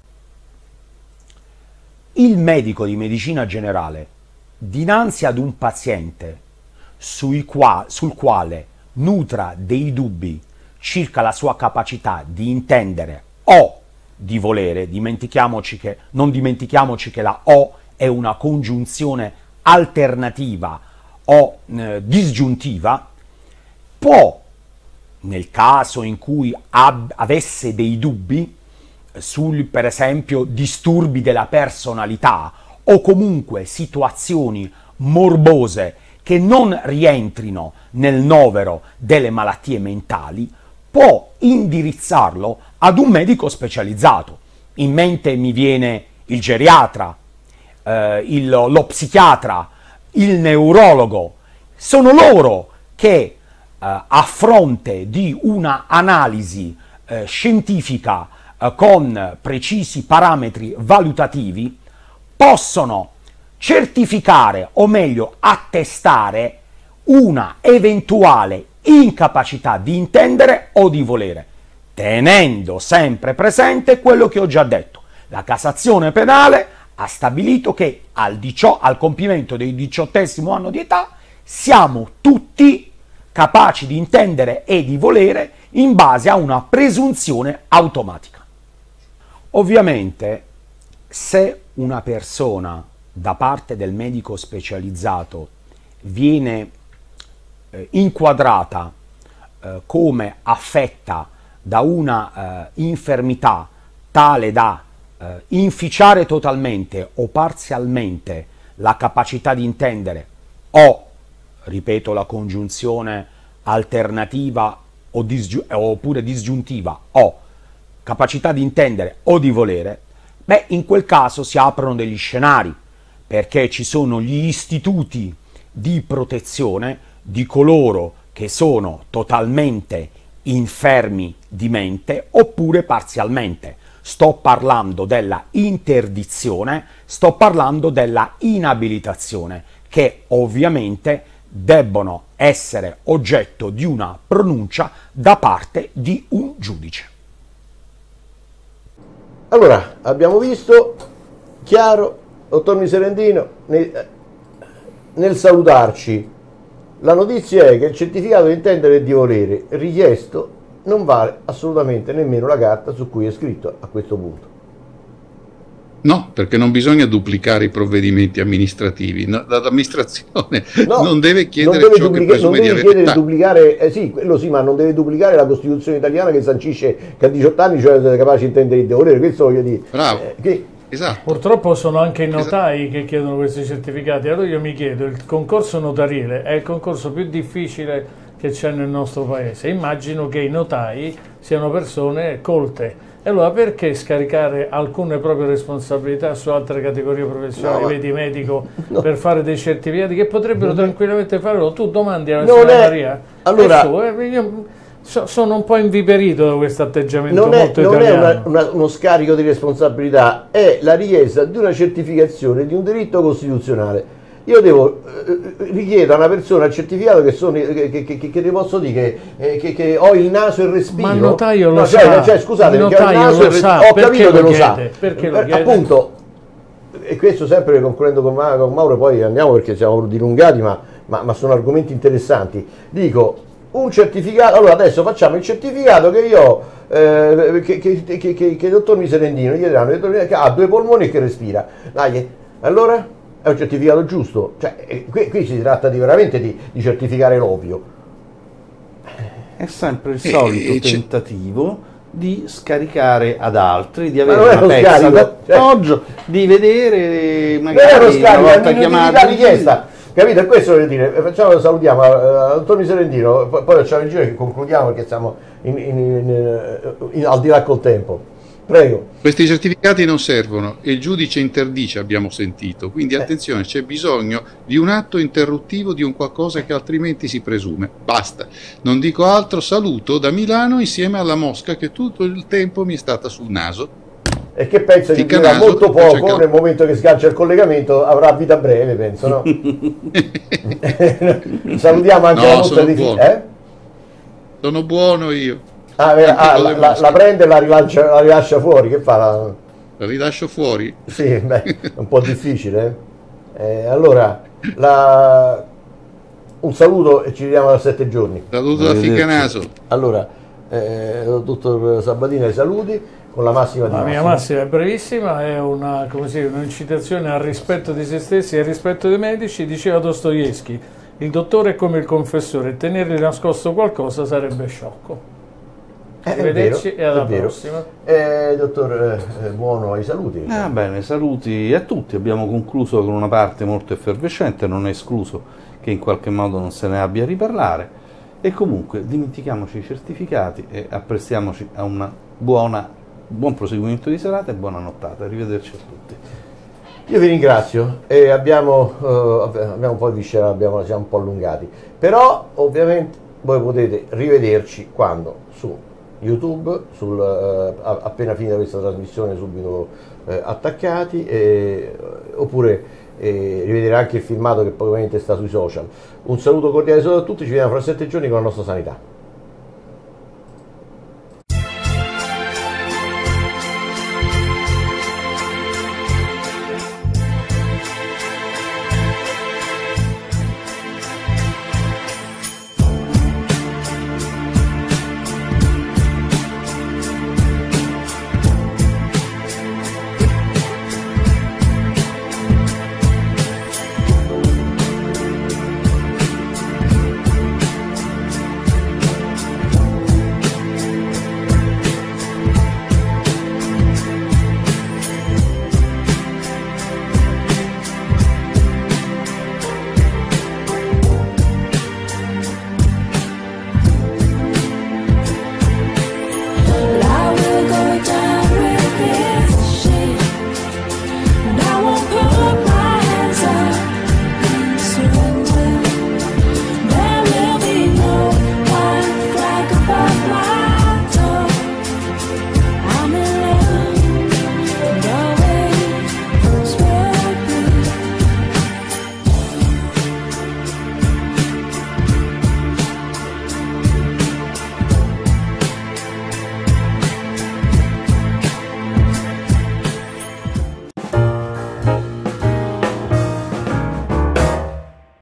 Il medico di medicina generale, dinanzi ad un paziente sui qua, sul quale nutra dei dubbi circa la sua capacità di intendere o di volere, dimentichiamoci che, non dimentichiamoci che la O è una congiunzione alternativa o eh, disgiuntiva, può, nel caso in cui ab- avesse dei dubbi sul, per esempio, disturbi della personalità o comunque situazioni morbose che non rientrino nel novero delle malattie mentali, può indirizzarlo ad un medico specializzato. In mente mi viene il geriatra, eh, il, lo psichiatra, il neurologo. Sono loro che eh, a fronte di una analisi eh, scientifica eh, con precisi parametri valutativi possono certificare, o meglio attestare, una eventuale incapacità di intendere o di volere, tenendo sempre presente quello che ho già detto. La Cassazione penale ha stabilito che al, dicio- al compimento del diciottesimo anno di età siamo tutti capaci di intendere e di volere in base a una presunzione automatica. Ovviamente, se una persona da parte del medico specializzato viene eh, inquadrata eh, come affetta da una eh, infermità tale da eh, inficiare totalmente o parzialmente la capacità di intendere o, ripeto la congiunzione alternativa o disgiu- oppure disgiuntiva, o capacità di intendere o di volere, beh, in quel caso si aprono degli scenari, perché ci sono gli istituti di protezione di coloro che sono totalmente infermi di mente oppure parzialmente. Sto parlando della interdizione, sto parlando della inabilitazione, che ovviamente debbono essere oggetto di una pronuncia da parte di un giudice. Allora, abbiamo visto, chiaro, dottor Miserendino, nel, nel salutarci, la notizia è che il certificato di intendere e di volere richiesto non vale assolutamente nemmeno la carta su cui è scritto a questo punto. No, perché non bisogna duplicare i provvedimenti amministrativi. No, l'amministrazione no, non deve chiedere non deve ciò duplica- che presume non deve di chiedere verità. duplicare, eh sì, quello sì, ma non deve duplicare la Costituzione italiana che sancisce che a diciotto anni cioè è capace di intendere e di volere. Questo voglio dire. Bravo. Eh, che, Esatto. Purtroppo sono anche i notai esatto. che chiedono questi certificati. Allora io mi chiedo, il concorso notarile è il concorso più difficile che c'è nel nostro paese. Immagino che i notai siano persone colte. E allora perché scaricare alcune proprie responsabilità su altre categorie professionali, no, vedi medico, no. per fare dei certificati che potrebbero tranquillamente farlo? Tu domandi alla non signora è, Maria. allora, tu, eh, io so, sono un po' inviperito da questo atteggiamento non è, molto non italiano. è una, una, uno scarico di responsabilità, è la richiesta di una certificazione di un diritto costituzionale. Io devo eh, richiedere a una persona il certificato che sono che, che, che, che ne posso dire che, eh, che, che ho il naso e il respiro. Ma il notaio lo no, sa. Cioè, cioè, scusate, il perché ho il notaio naso lo e il sa. ho Perché capito lo che lo chiede? sa. Perché lo eh, chiede? Appunto, e questo sempre concludendo con, Ma, con Mauro, poi andiamo perché siamo dilungati, ma, ma, ma sono argomenti interessanti. Dico, un certificato, allora adesso facciamo il certificato che io eh, che, che, che, che, che il dottor Miserendino gli diranno che ha due polmoni e che respira. Dai, allora è un certificato giusto, cioè, qui, qui si tratta di veramente di, di certificare l'ovvio. È sempre il E- solito e c'è- tentativo di scaricare ad altri, di Ma avere non è una uno pezza scarico, d'appoggio, di vedere Non è magari uno una scarico, è volta un'inutilità chiamato richiesta, capito? E questo voglio dire, facciamo, salutiamo uh, Antonio Serendino, poi, poi facciamo il giro e concludiamo perché siamo in, in, in, in, al di là col tempo. Prego. Questi certificati non servono e il giudice interdice, abbiamo sentito, quindi Eh. attenzione, c'è bisogno di un atto interruttivo di un qualcosa che altrimenti si presume. Basta, non dico altro, saluto da Milano insieme alla mosca che tutto il tempo mi è stata sul naso. E che pensa che Ficca durerà naso, molto faccia poco, cal- nel momento che sgancia il collegamento avrà vita breve, penso, no? Salutiamo anche No, la nostra sono di buono. eh? Sono buono io. Ah, vera- Anche ah, con la, le la- mosche. la prende e la rilascia, la rilascia fuori, che fa? La... La rilascio fuori. Sì, beh, è un po' difficile. Eh? Eh, allora, la... un saluto e ci vediamo tra sette giorni. Saluto da Arrivederci. Ficcanaso. Allora, eh, dottor Sabatini, ai saluti con la massima di La mia massima. massima è brevissima, è una, come si dice, un'incitazione al rispetto di se stessi e al rispetto dei medici. Diceva Dostoevsky, il dottore è come il confessore, tenergli nascosto qualcosa sarebbe sciocco. Eh, è Arrivederci vero, e alla è vero. prossima. Eh, dottor eh, Buono, ai saluti. Ah, bene, saluti a tutti. Abbiamo concluso con una parte molto effervescente, non è escluso che in qualche modo non se ne abbia a riparlare. E comunque dimentichiamoci i certificati e apprestiamoci a una buona, buon proseguimento di serata e buona nottata. Arrivederci a tutti. Io vi ringrazio e abbiamo, eh, abbiamo poi viscerato, abbiamo, siamo un po' allungati. Però ovviamente voi potete rivederci quando? Su YouTube, sul, eh, appena finita questa trasmissione subito eh, attaccati, eh, oppure eh, rivedere anche il filmato che poi ovviamente sta sui social. Un saluto cordiale a tutti, ci vediamo fra sette giorni con la nostra sanità.